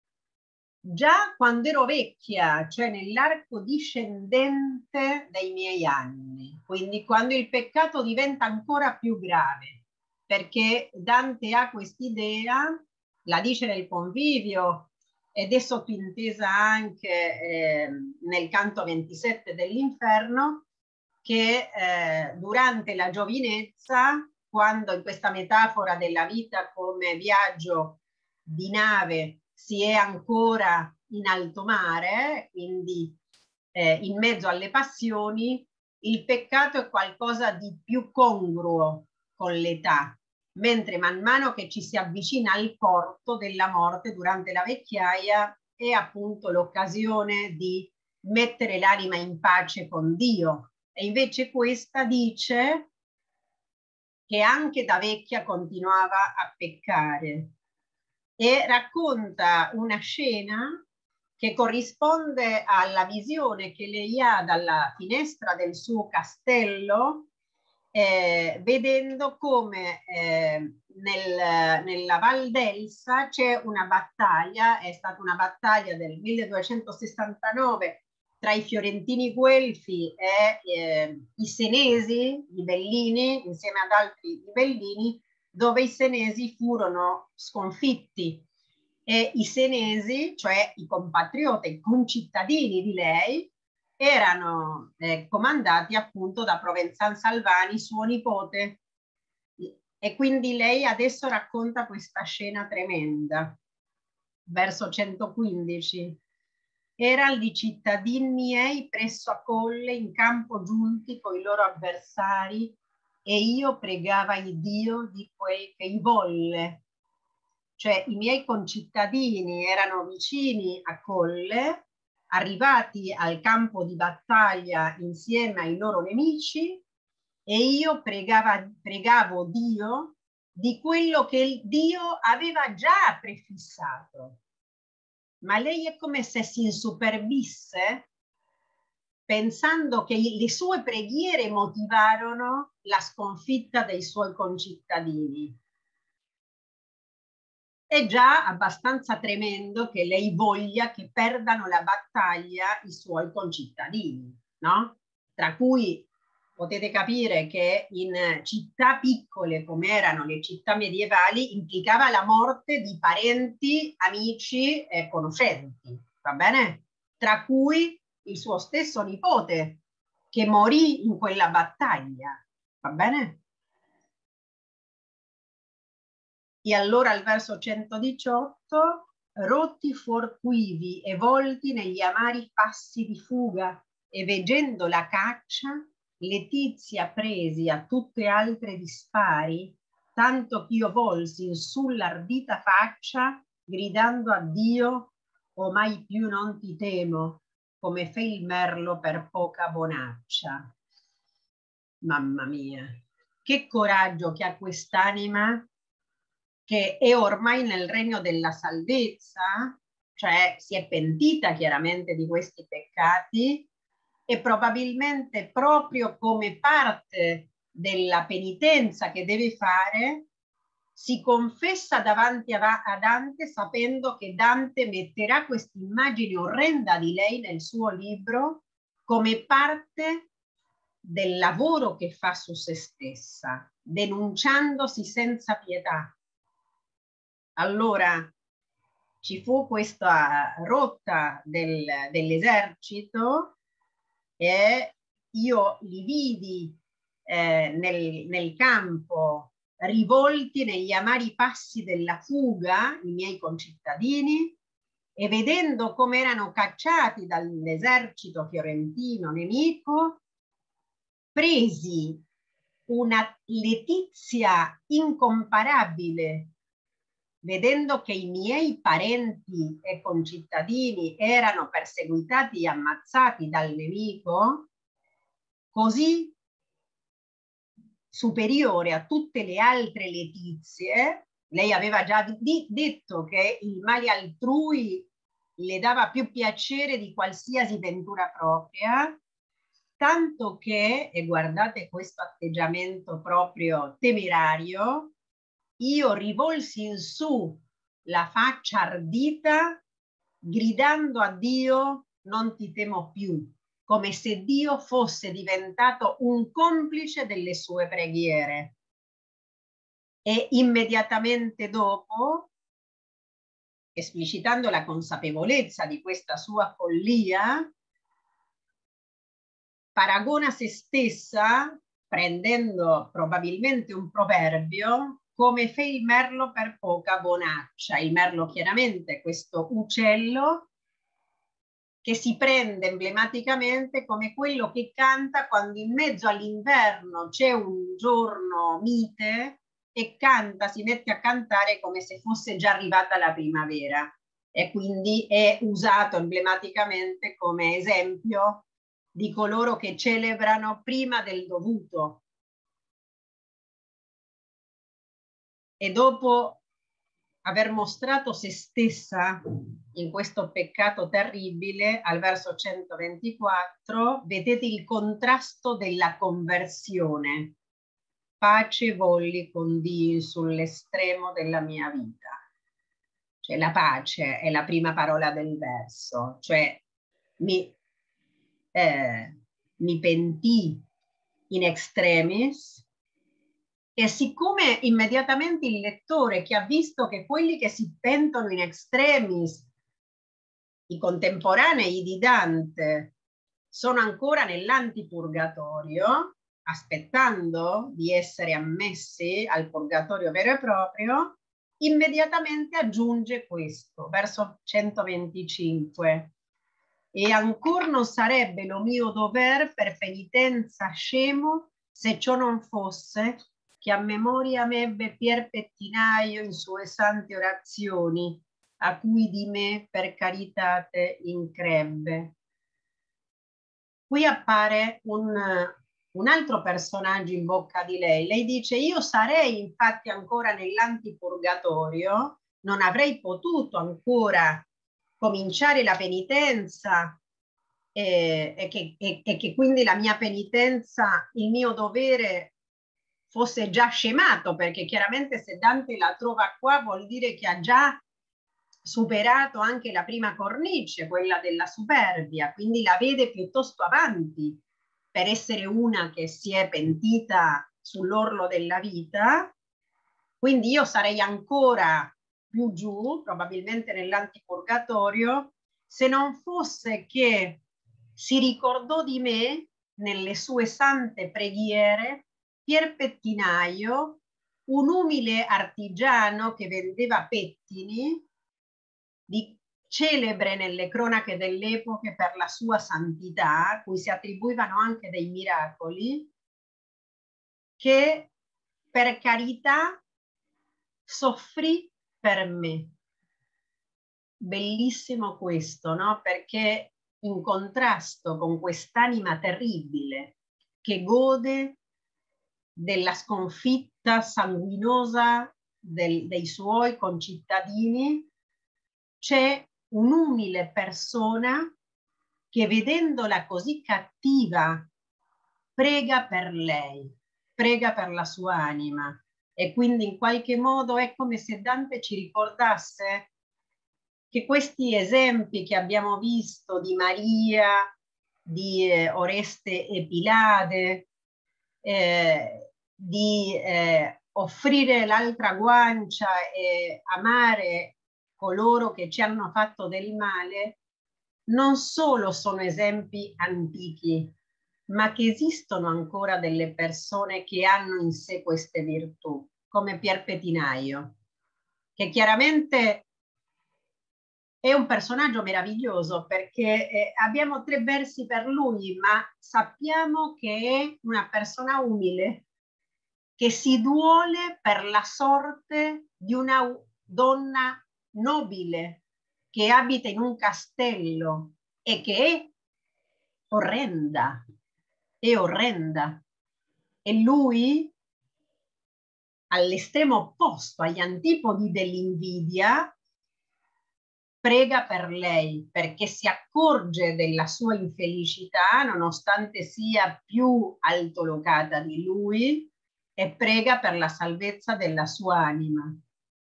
già quando ero vecchia, cioè nell'arco discendente dei miei anni, quindi quando il peccato diventa ancora più grave, perché Dante ha quest'idea, la dice nel Convivio ed è sottintesa anche nel canto 27 dell'Inferno, che durante la giovinezza, quando in questa metafora della vita come viaggio di nave si è ancora in alto mare, quindi in mezzo alle passioni, il peccato è qualcosa di più congruo con l'età, mentre man mano che ci si avvicina al porto della morte durante la vecchiaia è appunto l'occasione di mettere l'anima in pace con Dio. E invece questa dice che anche da vecchia continuava a peccare, e racconta una scena che corrisponde alla visione che lei ha dalla finestra del suo castello, vedendo come nella Val d'Elsa c'è una battaglia, è stata una battaglia del 1269 tra i fiorentini guelfi e i senesi, i bellini, insieme ad altri ribellini, dove i senesi furono sconfitti, e i senesi, cioè i compatrioti, i concittadini di lei, erano comandati appunto da Provenzano Salvani, suo nipote, e quindi lei adesso racconta questa scena tremenda. Verso 115. Eran i cittadini miei presso a colle in campo giunti coi loro avversari, e io pregava il Dio di quel che i volle. Cioè i miei concittadini erano vicini a Colle, arrivati al campo di battaglia insieme ai loro nemici, e io pregavo Dio di quello che il Dio aveva già prefissato. Ma lei è come se si insuperbisse, pensando che le sue preghiere motivarono la sconfitta dei suoi concittadini. È già abbastanza tremendo che lei voglia che perdano la battaglia i suoi concittadini, no? Tra cui potete capire che in città piccole come erano le città medievali implicava la morte di parenti, amici e conoscenti, va bene? Tra cui il suo stesso nipote che morì in quella battaglia, va bene? E allora al verso 118, rotti fuor quivi e volti negli amari passi di fuga, e veggendo la caccia, letizia presi a tutte altre dispari, tanto ch'io volsi in sull'ardita faccia, gridando a Dio, o mai più non ti temo, come fe il merlo per poca bonaccia. Mamma mia, che coraggio che ha quest'anima, che è ormai nel regno della salvezza, cioè si è pentita chiaramente di questi peccati e probabilmente proprio come parte della penitenza che deve fare si confessa davanti a Dante, sapendo che Dante metterà questa immagine orrenda di lei nel suo libro come parte del lavoro che fa su se stessa, denunciandosi senza pietà. Allora ci fu questa rotta dell'esercito e io li vidi nel campo rivolti negli amari passi della fuga, i miei concittadini, e vedendo come erano cacciati dall'esercito fiorentino nemico, presi una letizia incomparabile, vedendo che i miei parenti e concittadini erano perseguitati e ammazzati dal nemico, così superiore a tutte le altre letizie. Lei aveva già detto che il male altrui le dava più piacere di qualsiasi ventura propria, tanto che, e guardate questo atteggiamento proprio temerario, io rivolsi in su la faccia ardita, gridando a Dio: non ti temo più, come se Dio fosse diventato un complice delle sue preghiere. E immediatamente dopo, esplicitando la consapevolezza di questa sua follia, paragona se stessa, prendendo probabilmente un proverbio, come fe il merlo per poca bonaccia. Il merlo chiaramente questo uccello che si prende emblematicamente come quello che canta quando in mezzo all'inverno c'è un giorno mite e canta, si mette a cantare come se fosse già arrivata la primavera, e quindi è usato emblematicamente come esempio di coloro che celebrano prima del dovuto. E dopo aver mostrato se stessa in questo peccato terribile, al verso 124, vedete il contrasto della conversione. Pace volli con Dio sull'estremo della mia vita. Cioè la pace è la prima parola del verso, cioè mi pentii in extremis, e siccome immediatamente il lettore, che ha visto che quelli che si pentono in extremis, i contemporanei di Dante, sono ancora nell'antipurgatorio, aspettando di essere ammessi al purgatorio vero e proprio, immediatamente aggiunge questo, verso 125. E ancor non sarebbe lo mio dover per penitenza scemo, se ciò non fosse che a memoria m'ebbe Pier Pettinaio in sue sante orazioni, a cui di me per caritate increbbe. Qui appare un altro personaggio in bocca di lei. Lei dice: io sarei infatti ancora nell'antipurgatorio, non avrei potuto ancora cominciare la penitenza e che quindi la mia penitenza, il mio dovere fosse già scemato, perché chiaramente se Dante la trova qua vuol dire che ha già superato anche la prima cornice, quella della superbia, quindi la vede piuttosto avanti per essere una che si è pentita sull'orlo della vita. Quindi io sarei ancora più giù, probabilmente nell'antipurgatorio, se non fosse che si ricordò di me nelle sue sante preghiere Pier Pettinaio, un umile artigiano che vendeva pettini, celebre nelle cronache dell'epoca per la sua santità, a cui si attribuivano anche dei miracoli, che per carità soffrì per me. Bellissimo questo, no? Perché in contrasto con quest'anima terribile che gode della sconfitta sanguinosa dei suoi concittadini, c'è un'umile persona che vedendola così cattiva prega per lei, prega per la sua anima. E quindi in qualche modo è come se Dante ci ricordasse che questi esempi che abbiamo visto di Maria, di Oreste e Pilade, di offrire l'altra guancia e amare coloro che ci hanno fatto del male, non solo sono esempi antichi, ma che esistono ancora delle persone che hanno in sé queste virtù, come Pier Petinaio, che chiaramente è un personaggio meraviglioso perché abbiamo 3 versi per lui, ma sappiamo che è una persona umile, che si duole per la sorte di una donna nobile che abita in un castello e che è orrenda, è orrenda. E lui, all'estremo opposto, agli antipodi dell'invidia, prega per lei perché si accorge della sua infelicità nonostante sia più altolocata di lui e prega per la salvezza della sua anima.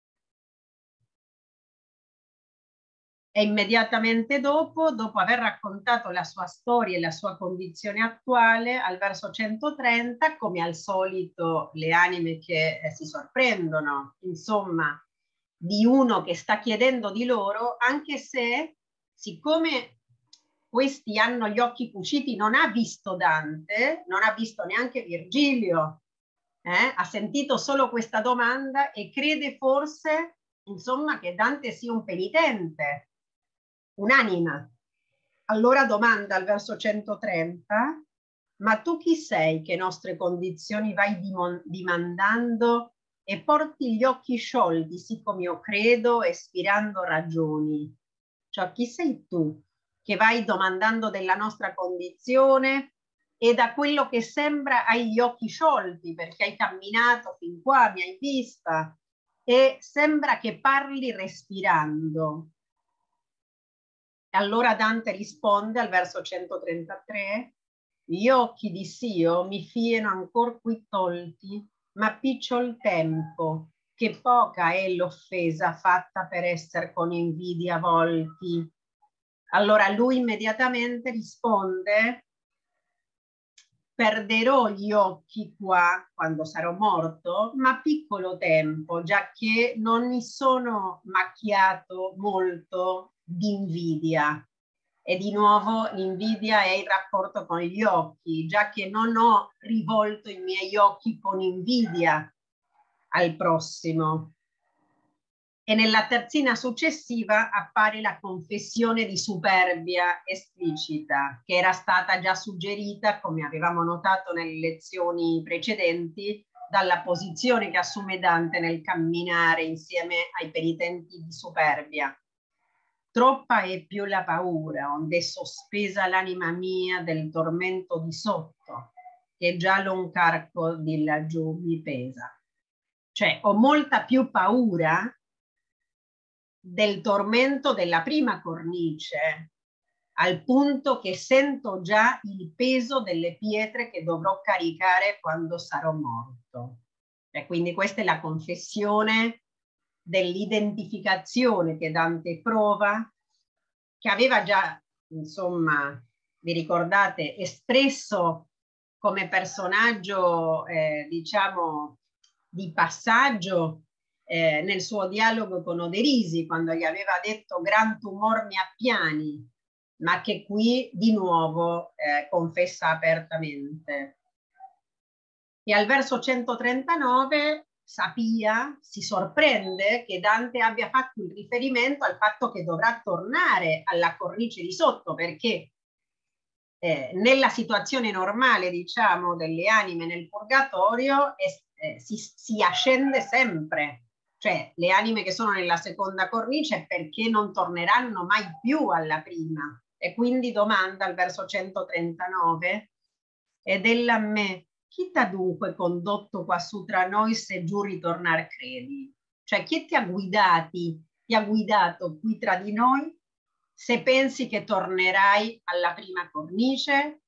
E immediatamente dopo aver raccontato la sua storia e la sua condizione attuale, al verso 130, come al solito le anime che si sorprendono, insomma, di uno che sta chiedendo di loro, anche se, siccome questi hanno gli occhi cuciti, non ha visto Dante, non ha visto neanche Virgilio, ha sentito solo questa domanda e crede forse, insomma, che Dante sia un penitente, un'anima. Allora domanda al verso 130, ma tu chi sei che nostre condizioni vai dimandando e porti gli occhi sciolti, siccome io credo, espirando ragioni? Cioè, chi sei tu che vai domandando della nostra condizione e da quello che sembra hai gli occhi sciolti perché hai camminato fin qua, mi hai vista e sembra che parli respirando. Allora Dante risponde al verso 133, gli occhi di Sio mi fieno ancor qui tolti, ma picciol tempo, che poca è l'offesa fatta per essere con invidia volti. Allora lui immediatamente risponde, perderò gli occhi qua quando sarò morto, ma piccolo tempo, già che non mi sono macchiato molto di invidia. E di nuovo l'invidia è il rapporto con gli occhi, già che non ho rivolto i miei occhi con invidia al prossimo. E nella terzina successiva appare la confessione di superbia esplicita, che era stata già suggerita, come avevamo notato nelle lezioni precedenti, dalla posizione che assume Dante nel camminare insieme ai penitenti di superbia. Troppa è più la paura, onde sospesa l'anima mia del tormento di sotto, che già l'un carco di laggiù mi pesa. Cioè, ho molta più paura del tormento della prima cornice, al punto che sento già il peso delle pietre che dovrò caricare quando sarò morto. E quindi questa è la confessione dell'identificazione che Dante prova, che aveva già, insomma, vi ricordate, espresso come personaggio, diciamo, di passaggio nel suo dialogo con Oderisi, quando gli aveva detto gran tumor mi appiani, ma che qui di nuovo confessa apertamente. E al verso 139 Sapia si sorprende che Dante abbia fatto il riferimento al fatto che dovrà tornare alla cornice di sotto, perché nella situazione normale, diciamo, delle anime nel purgatorio si ascende sempre, cioè le anime che sono nella seconda cornice perché non torneranno mai più alla prima. E quindi domanda al verso 139, ed ella a me, chi t'ha dunque condotto qua su tra noi se giù ritornar credi? Cioè chi ti ha guidato qui tra di noi se pensi che tornerai alla prima cornice.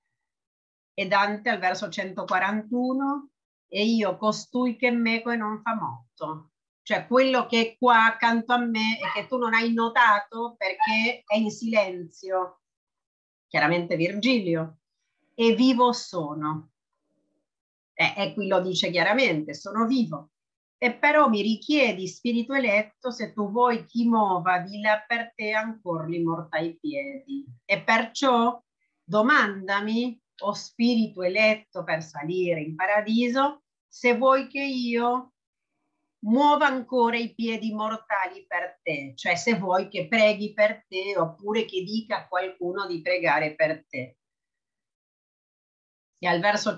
E Dante al verso 141, e io costui che meco e non fa motto. Cioè quello che è qua accanto a me e che tu non hai notato perché è in silenzio, chiaramente Virgilio, e vivo sono. E qui lo dice chiaramente, sono vivo. E però mi richiedi, spirito eletto, se tu vuoi chi mova di là per te ancor li mortai piedi. E perciò domandami, o spirito eletto per salire in paradiso, se vuoi che io muova ancora i piedi mortali per te, cioè se vuoi che preghi per te oppure che dica a qualcuno di pregare per te. E al verso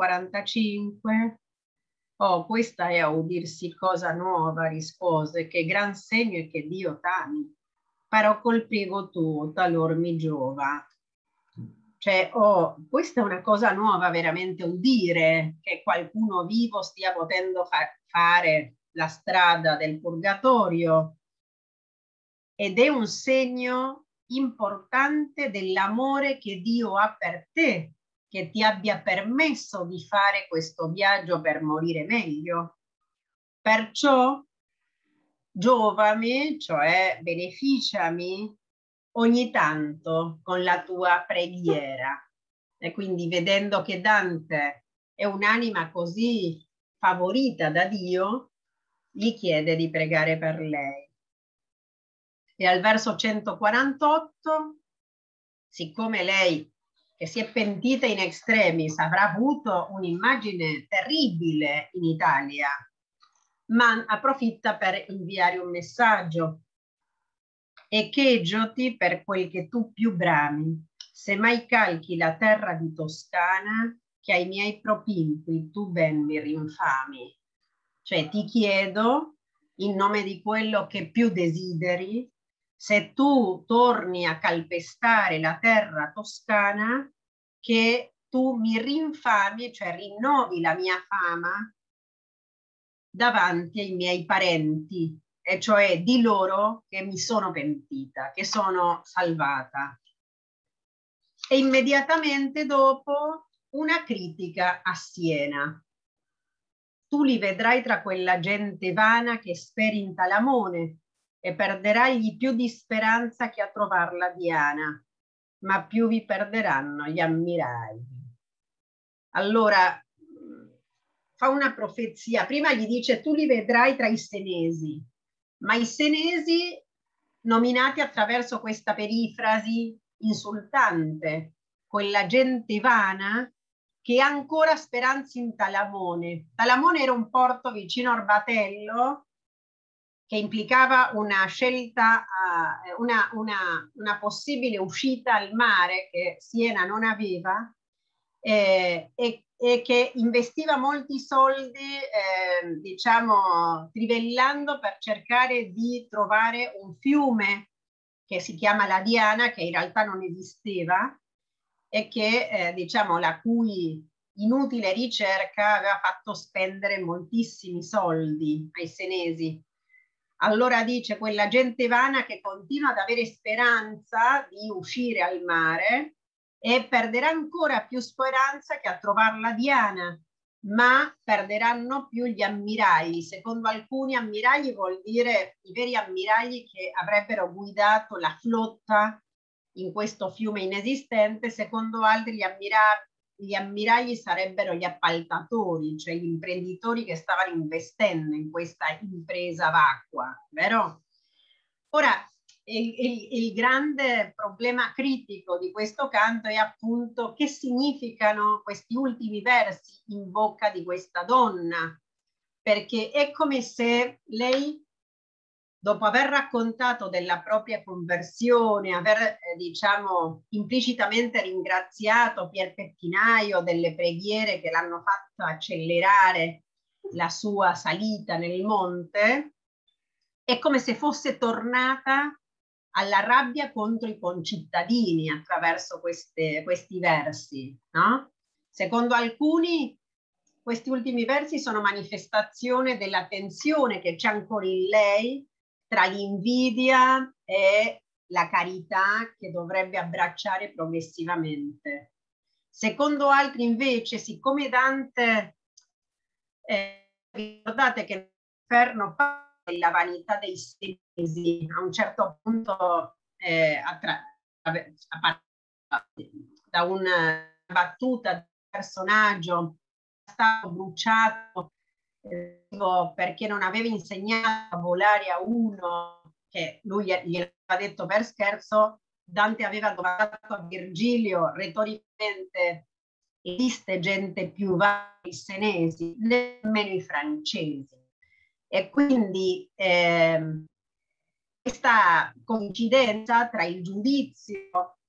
145, oh, questa è a udirsi cosa nuova, rispose, che gran segno è che Dio t'ami, però col priego tuo talor mi giova. Cioè, oh, questa è una cosa nuova veramente udire, che qualcuno vivo stia potendo fare la strada del purgatorio, ed è un segno importante dell'amore che Dio ha per te, che ti abbia permesso di fare questo viaggio per morire meglio. Perciò giovami, cioè beneficiami ogni tanto con la tua preghiera. E quindi vedendo che Dante è un'anima così favorita da Dio, gli chiede di pregare per lei. E al verso 148, siccome lei che si è pentita in extremis avrà avuto un'immagine terribile in Italia, ma approfitta per inviare un messaggio: e cheggioti per quel che tu più brami, se mai calchi la terra di Toscana, che ai miei propinqui tu ben mi rinfami. Cioè ti chiedo, in nome di quello che più desideri, se tu torni a calpestare la terra toscana, che tu mi rinfami, cioè rinnovi la mia fama davanti ai miei parenti, e cioè di loro che mi sono pentita, che sono salvata. E immediatamente dopo una critica a Siena. Tu li vedrai tra quella gente vana che speri in Talamone e perderai gli più di speranza che a trovarla Diana, ma più vi perderanno gli ammiragli. Allora fa una profezia, prima gli dice tu li vedrai tra i senesi, ma i senesi nominati attraverso questa perifrasi insultante, quella gente vana che ha ancora speranze in Talamone. Talamone era un porto vicino a Orbatello che implicava una scelta, una possibile uscita al mare che Siena non aveva, e che investiva molti soldi, diciamo, trivellando per cercare di trovare un fiume che si chiama la Diana, che in realtà non esisteva, e che, diciamo, la cui inutile ricerca aveva fatto spendere moltissimi soldi ai senesi. Allora dice quella gente vana che continua ad avere speranza di uscire al mare e perderà ancora più speranza che a trovarla Diana, ma perderanno più gli ammiragli. Secondo alcuni ammiragli vuol dire i veri ammiragli che avrebbero guidato la flotta in questo fiume inesistente. Secondo altri gli ammiragli sarebbero gli appaltatori, cioè gli imprenditori che stavano investendo in questa impresa vacua, vero? Ora, il grande problema critico di questo canto è appunto che significano questi ultimi versi in bocca di questa donna, perché è come se lei, dopo aver raccontato della propria conversione, aver diciamo implicitamente ringraziato Pier Pettinaio delle preghiere che l'hanno fatto accelerare la sua salita nel monte, è come se fosse tornata alla rabbia contro i concittadini attraverso questi versi, no? Secondo alcuni questi ultimi versi sono manifestazione della tensione che c'è ancora in lei tra l'invidia e la carità che dovrebbe abbracciare progressivamente. Secondo altri invece, siccome Dante, ricordate che l'inferno parla della vanità dei sensi, a un certo punto da una battuta del personaggio stato bruciato perché non aveva insegnato a volare a uno, che lui gliel'aveva detto per scherzo. Dante aveva domandato a Virgilio retoricamente: esiste gente più valida dei senesi? Nemmeno i francesi. E quindi questa coincidenza tra il giudizio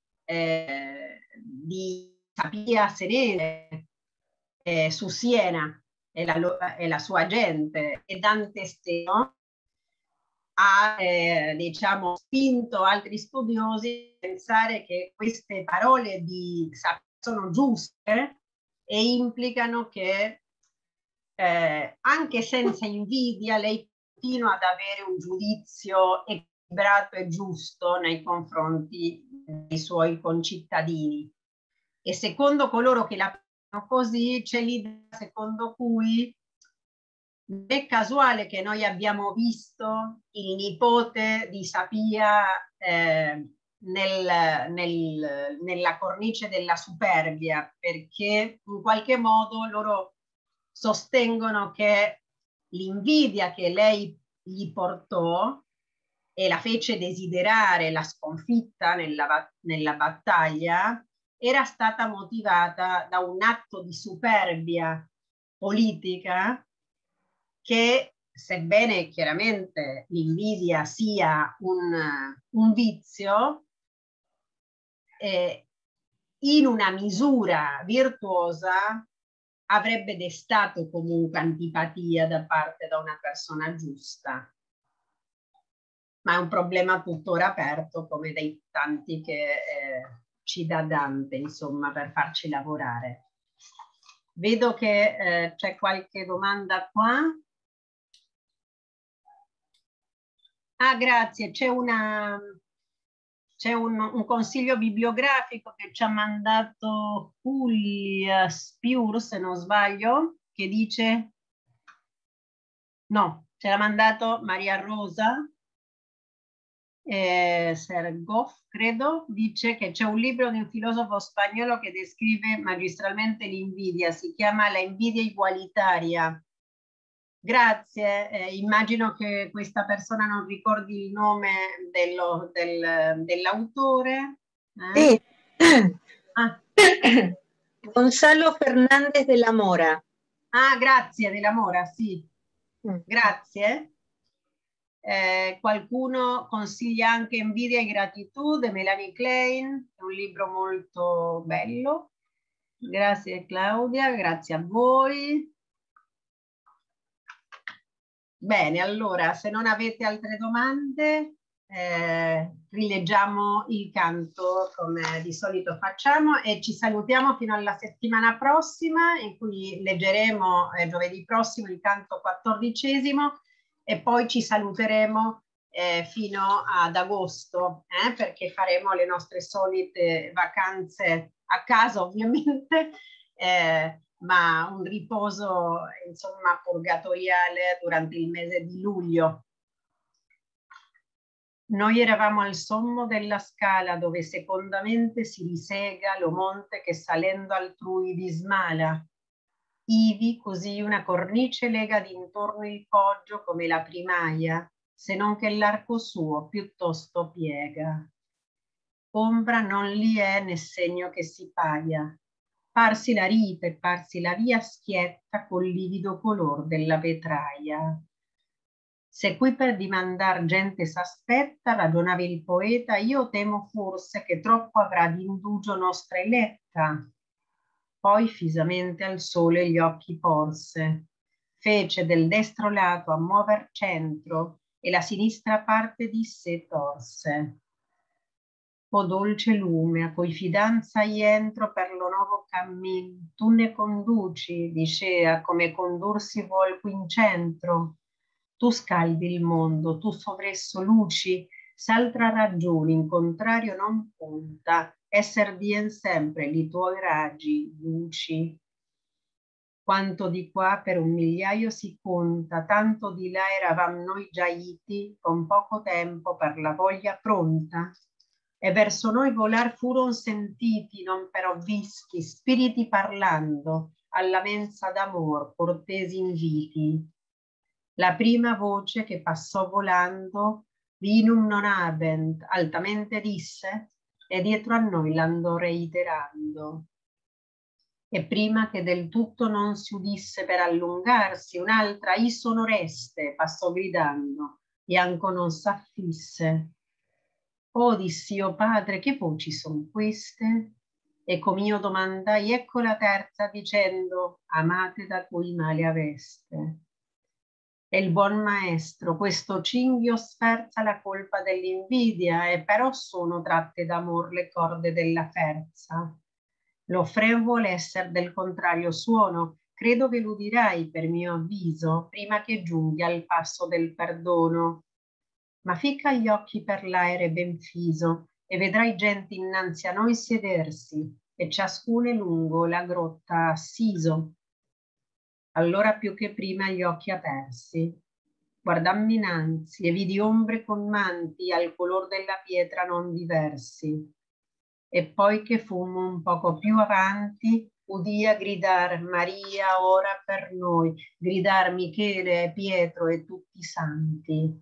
di Sapia senese su Siena e la sua gente e Dante stesso ha diciamo spinto altri studiosi a pensare che queste parole di Sapia sono giuste e implicano che anche senza invidia lei continua ad avere un giudizio equilibrato e giusto nei confronti dei suoi concittadini. E secondo coloro che la pensano così, c'è l'idea secondo cui non è casuale che noi abbiamo visto il nipote di Sapia nella cornice della superbia, perché in qualche modo loro sostengono che l'invidia che lei gli portò e la fece desiderare la sconfitta nella battaglia era stata motivata da un atto di superbia politica che, sebbene chiaramente l'invidia sia un vizio, in una misura virtuosa avrebbe destato comunque antipatia da una persona giusta. Ma è un problema tuttora aperto, come dei tanti che ci dà Dante, insomma, per farci lavorare. Vedo che c'è qualche domanda qua. Ah, grazie. C'è un consiglio bibliografico che ci ha mandato Julia Spiur, se non sbaglio, che dice... No, ce l'ha mandato Maria Rosa Sergoff, credo, dice che c'è un libro di un filosofo spagnolo che descrive magistralmente l'invidia, si chiama La invidia igualitaria. Grazie, immagino che questa persona non ricordi il nome dell'autore. Sì. Ah. Gonzalo Fernández de la Mora. Ah, grazie, della Mora, sì. Grazie. Qualcuno consiglia anche Invidia e Gratitudine, Melanie Klein, è un libro molto bello. Grazie Claudia, grazie a voi. Bene, allora, se non avete altre domande, rileggiamo il canto come di solito facciamo e ci salutiamo fino alla settimana prossima, in cui leggeremo giovedì prossimo il canto 14° e poi ci saluteremo fino ad agosto, perché faremo le nostre solite vacanze a casa, ovviamente, ma un riposo insomma purgatoriale durante il mese di luglio. Noi eravamo al sommo della scala dove secondamente si risega lo monte che salendo altrui vi smala. Ivi così una cornice lega d'intorno il poggio come la primaia, se non che l'arco suo piuttosto piega. Ombra non li è né segno che si paia. Parsi la ripe, parsi la via schietta col livido color della vetraia. Se qui per dimandar gente s'aspetta, ragionava il poeta, io temo forse che troppo avrà d'indugio nostra eletta. Poi fisamente al sole gli occhi porse, fece del destro lato a muover centro e la sinistra parte di sé torse. O dolce lume, a cui fidanza entro per lo nuovo cammin, tu ne conduci, dicea, come condursi vuol qui in centro. Tu scaldi il mondo, tu sovresso luci, s'altra ragione in contrario non conta, esser dien sempre li tuoi raggi, luci. Quanto di qua per 1 migliaio si conta, tanto di là eravam noi già iti, con poco tempo per la voglia pronta. E verso noi volar furon sentiti, non però visti, spiriti parlando, alla mensa d'amor, cortesi inviti. La prima voce che passò volando, vinum non habent, altamente disse, e dietro a noi l'andò reiterando. E prima che del tutto non si udisse per allungarsi, un'altra "I sonoreste" passò gridando, e anco non s'affisse. Oh, dissi, o padre, che voci son queste? E com'io domandai, ecco la terza dicendo, amate da cui male aveste. E il buon maestro, questo cinghio sferza la colpa dell'invidia, e però sono tratte d'amor le corde della ferza. L'offren vuole esser del contrario suono, credo che l'udirai per mio avviso, prima che giunghi al passo del perdono. Ma ficca gli occhi per l'aere ben fiso, e vedrai gente innanzi a noi sedersi, e ciascune lungo la grotta assiso. Allora più che prima gli occhi apersi, guardammi innanzi e vidi ombre con manti al color della pietra non diversi. E poi che fummo un poco più avanti, udia gridar Maria ora per noi, gridar Michele e Pietro e tutti i santi.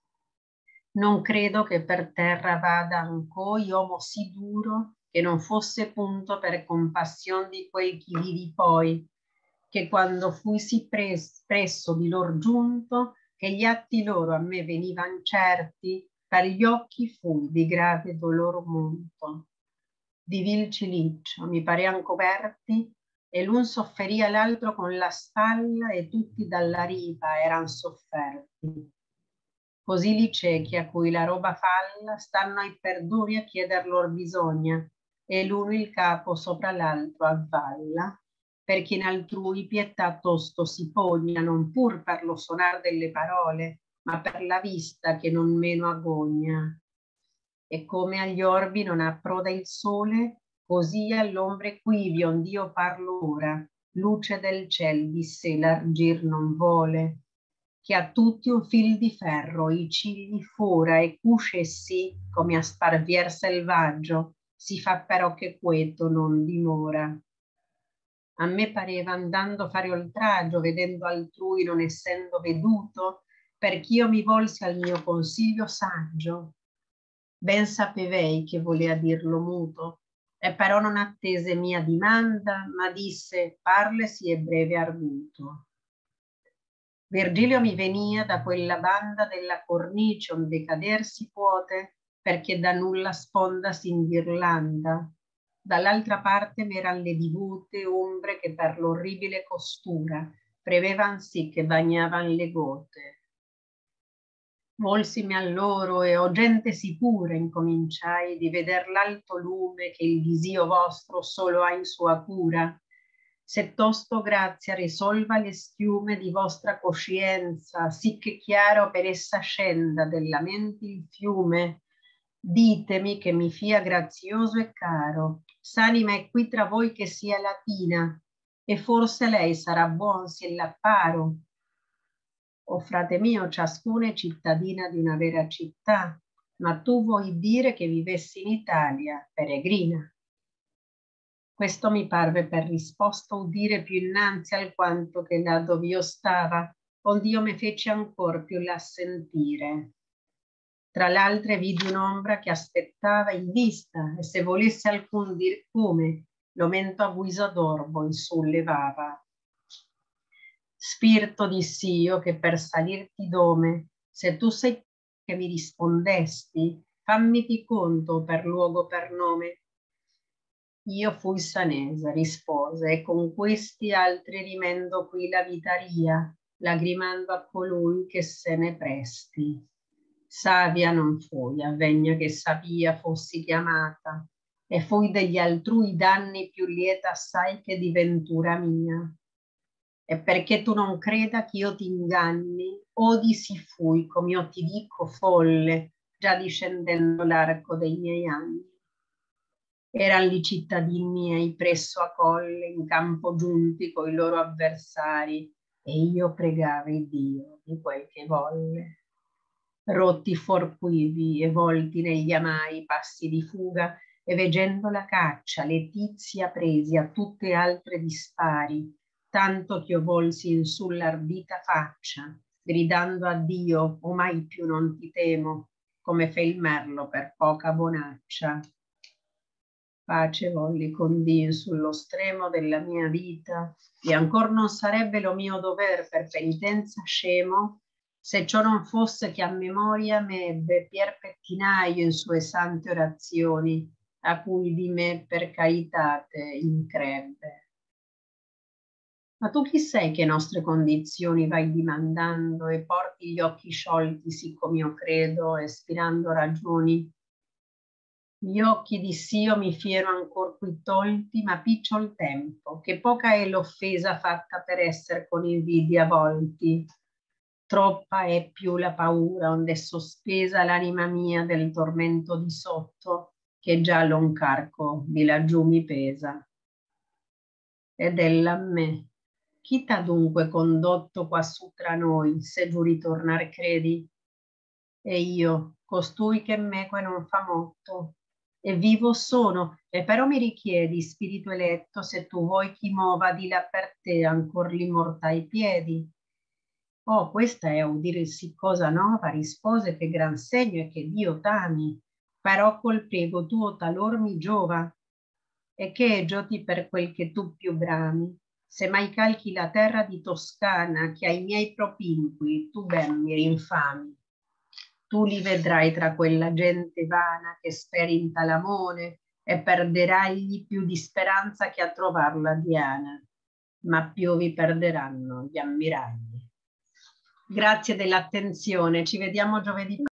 Non credo che per terra vada ancora uomo sì duro che non fosse punto per compassion di quei chi vivi poi, che quando fui sì presso di lor giunto, che gli atti loro a me venivan certi, per gli occhi fui di grave dolor monto. Di vil ciliccio mi parean coperti, e l'un sofferia l'altro con la spalla, e tutti dalla riva eran sofferti. Così li ciechi a cui la roba falla stanno ai perdoni a chieder lor bisogna, e l'uno il capo sopra l'altro avvalla, perché in altrui pietà tosto si pogna, non pur per lo sonar delle parole, ma per la vista che non meno agogna. E come agli orbi non approda il sole, così all'ombre quivi ond'io parlo ora, luce del ciel di sé l'argir non vole, che a tutti un fil di ferro i cigli fora e cusce sì, come a sparvier selvaggio, si fa però che queto non dimora. A me pareva andando fare oltraggio, vedendo altrui non essendo veduto, perch'io mi volsi al mio consiglio saggio. Ben sapevei che volea dirlo muto, e però non attese mia dimanda, ma disse parlasi e breve arguto. Virgilio mi venia da quella banda della cornice onde cader si puote, perché da nulla sponda s'inghirlanda. Dall'altra parte m'eran le divute ombre che per l'orribile costura prevevan sì che bagnavan le gote. Volsimi a loro e o gente sicura incominciai di veder l'alto lume che il disio vostro solo ha in sua cura. Se tosto grazia risolva le schiume di vostra coscienza, sì che chiaro per essa scenda della mente il fiume, ditemi che mi fia grazioso e caro, s'anima è qui tra voi che sia latina, e forse lei sarà buon se l'apparo. O frate mio, ciascuna è cittadina di una vera città, ma tu vuoi dire che vivessi in Italia, peregrina. Questo mi parve per risposta udire più innanzi alquanto che là dove io stava, ond'io me feci ancor più là sentire. Tra l'altre vidi un'ombra che aspettava in vista, e se volesse alcun dir come, lo mento a guisa d'orbo in su levava. Spirito, dissi io, che per salirti dome, se tu sei che mi rispondesti, fammiti conto per luogo per nome. Io fui Sanesa, rispose, e con questi altri rimendo qui la vitaria, lagrimando a colui che se ne presti. Savia non fui, avvegna che savia fossi chiamata, e fui degli altrui danni più lieta assai che di ventura mia. E perché tu non creda che io ti inganni, odi si fui, come io ti dico, folle, già discendendo l'arco dei miei anni. Eran li cittadini miei presso a colle in campo giunti coi loro avversari, e io pregavi Dio di quel che volle. Rotti fuor quivi e volti negli amai passi di fuga, e veggendo la caccia letizia presi a tutte altre dispari, tanto ch'io volsi in sull'ardita faccia, gridando a Dio, o mai più non ti temo, come fe il merlo per poca bonaccia. Pace volli con Dio sullo stremo della mia vita, e ancor non sarebbe lo mio dover per penitenza scemo, se ciò non fosse che a memoria m'ebbe Pier Pettinaio in sue sante orazioni, a cui di me per caritate increbbe. Ma tu chi sei che nostre condizioni vai dimandando e porti gli occhi sciolti siccome io credo, espirando ragioni? Gli occhi diss'io mi fiero ancor qui tolti, ma piccio il tempo, che poca è l'offesa fatta per esser con invidia volti. Troppa è più la paura onde è sospesa l'anima mia del tormento di sotto, che già l'on carco di laggiù mi pesa. Ed ella a me, chi t'ha dunque condotto quassù tra noi, se giù ritornar credi? E io, costui che meque non fa motto, e vivo sono, e però mi richiedi, spirito eletto, se tu vuoi chi mova di là per te ancor li mortai piedi. Oh, questa è udire sì cosa nova, rispose che gran segno è che Dio t'ami, però col prego tuo talor mi giova, e che gioti per quel che tu più brami. Se mai calchi la terra di Toscana, che ai miei propinqui tu ben mi rinfami, tu li vedrai tra quella gente vana che speri in talamone, e perderai più di speranza che a trovarla Diana, ma più vi perderanno gli ammiragli. Grazie dell'attenzione, ci vediamo giovedì.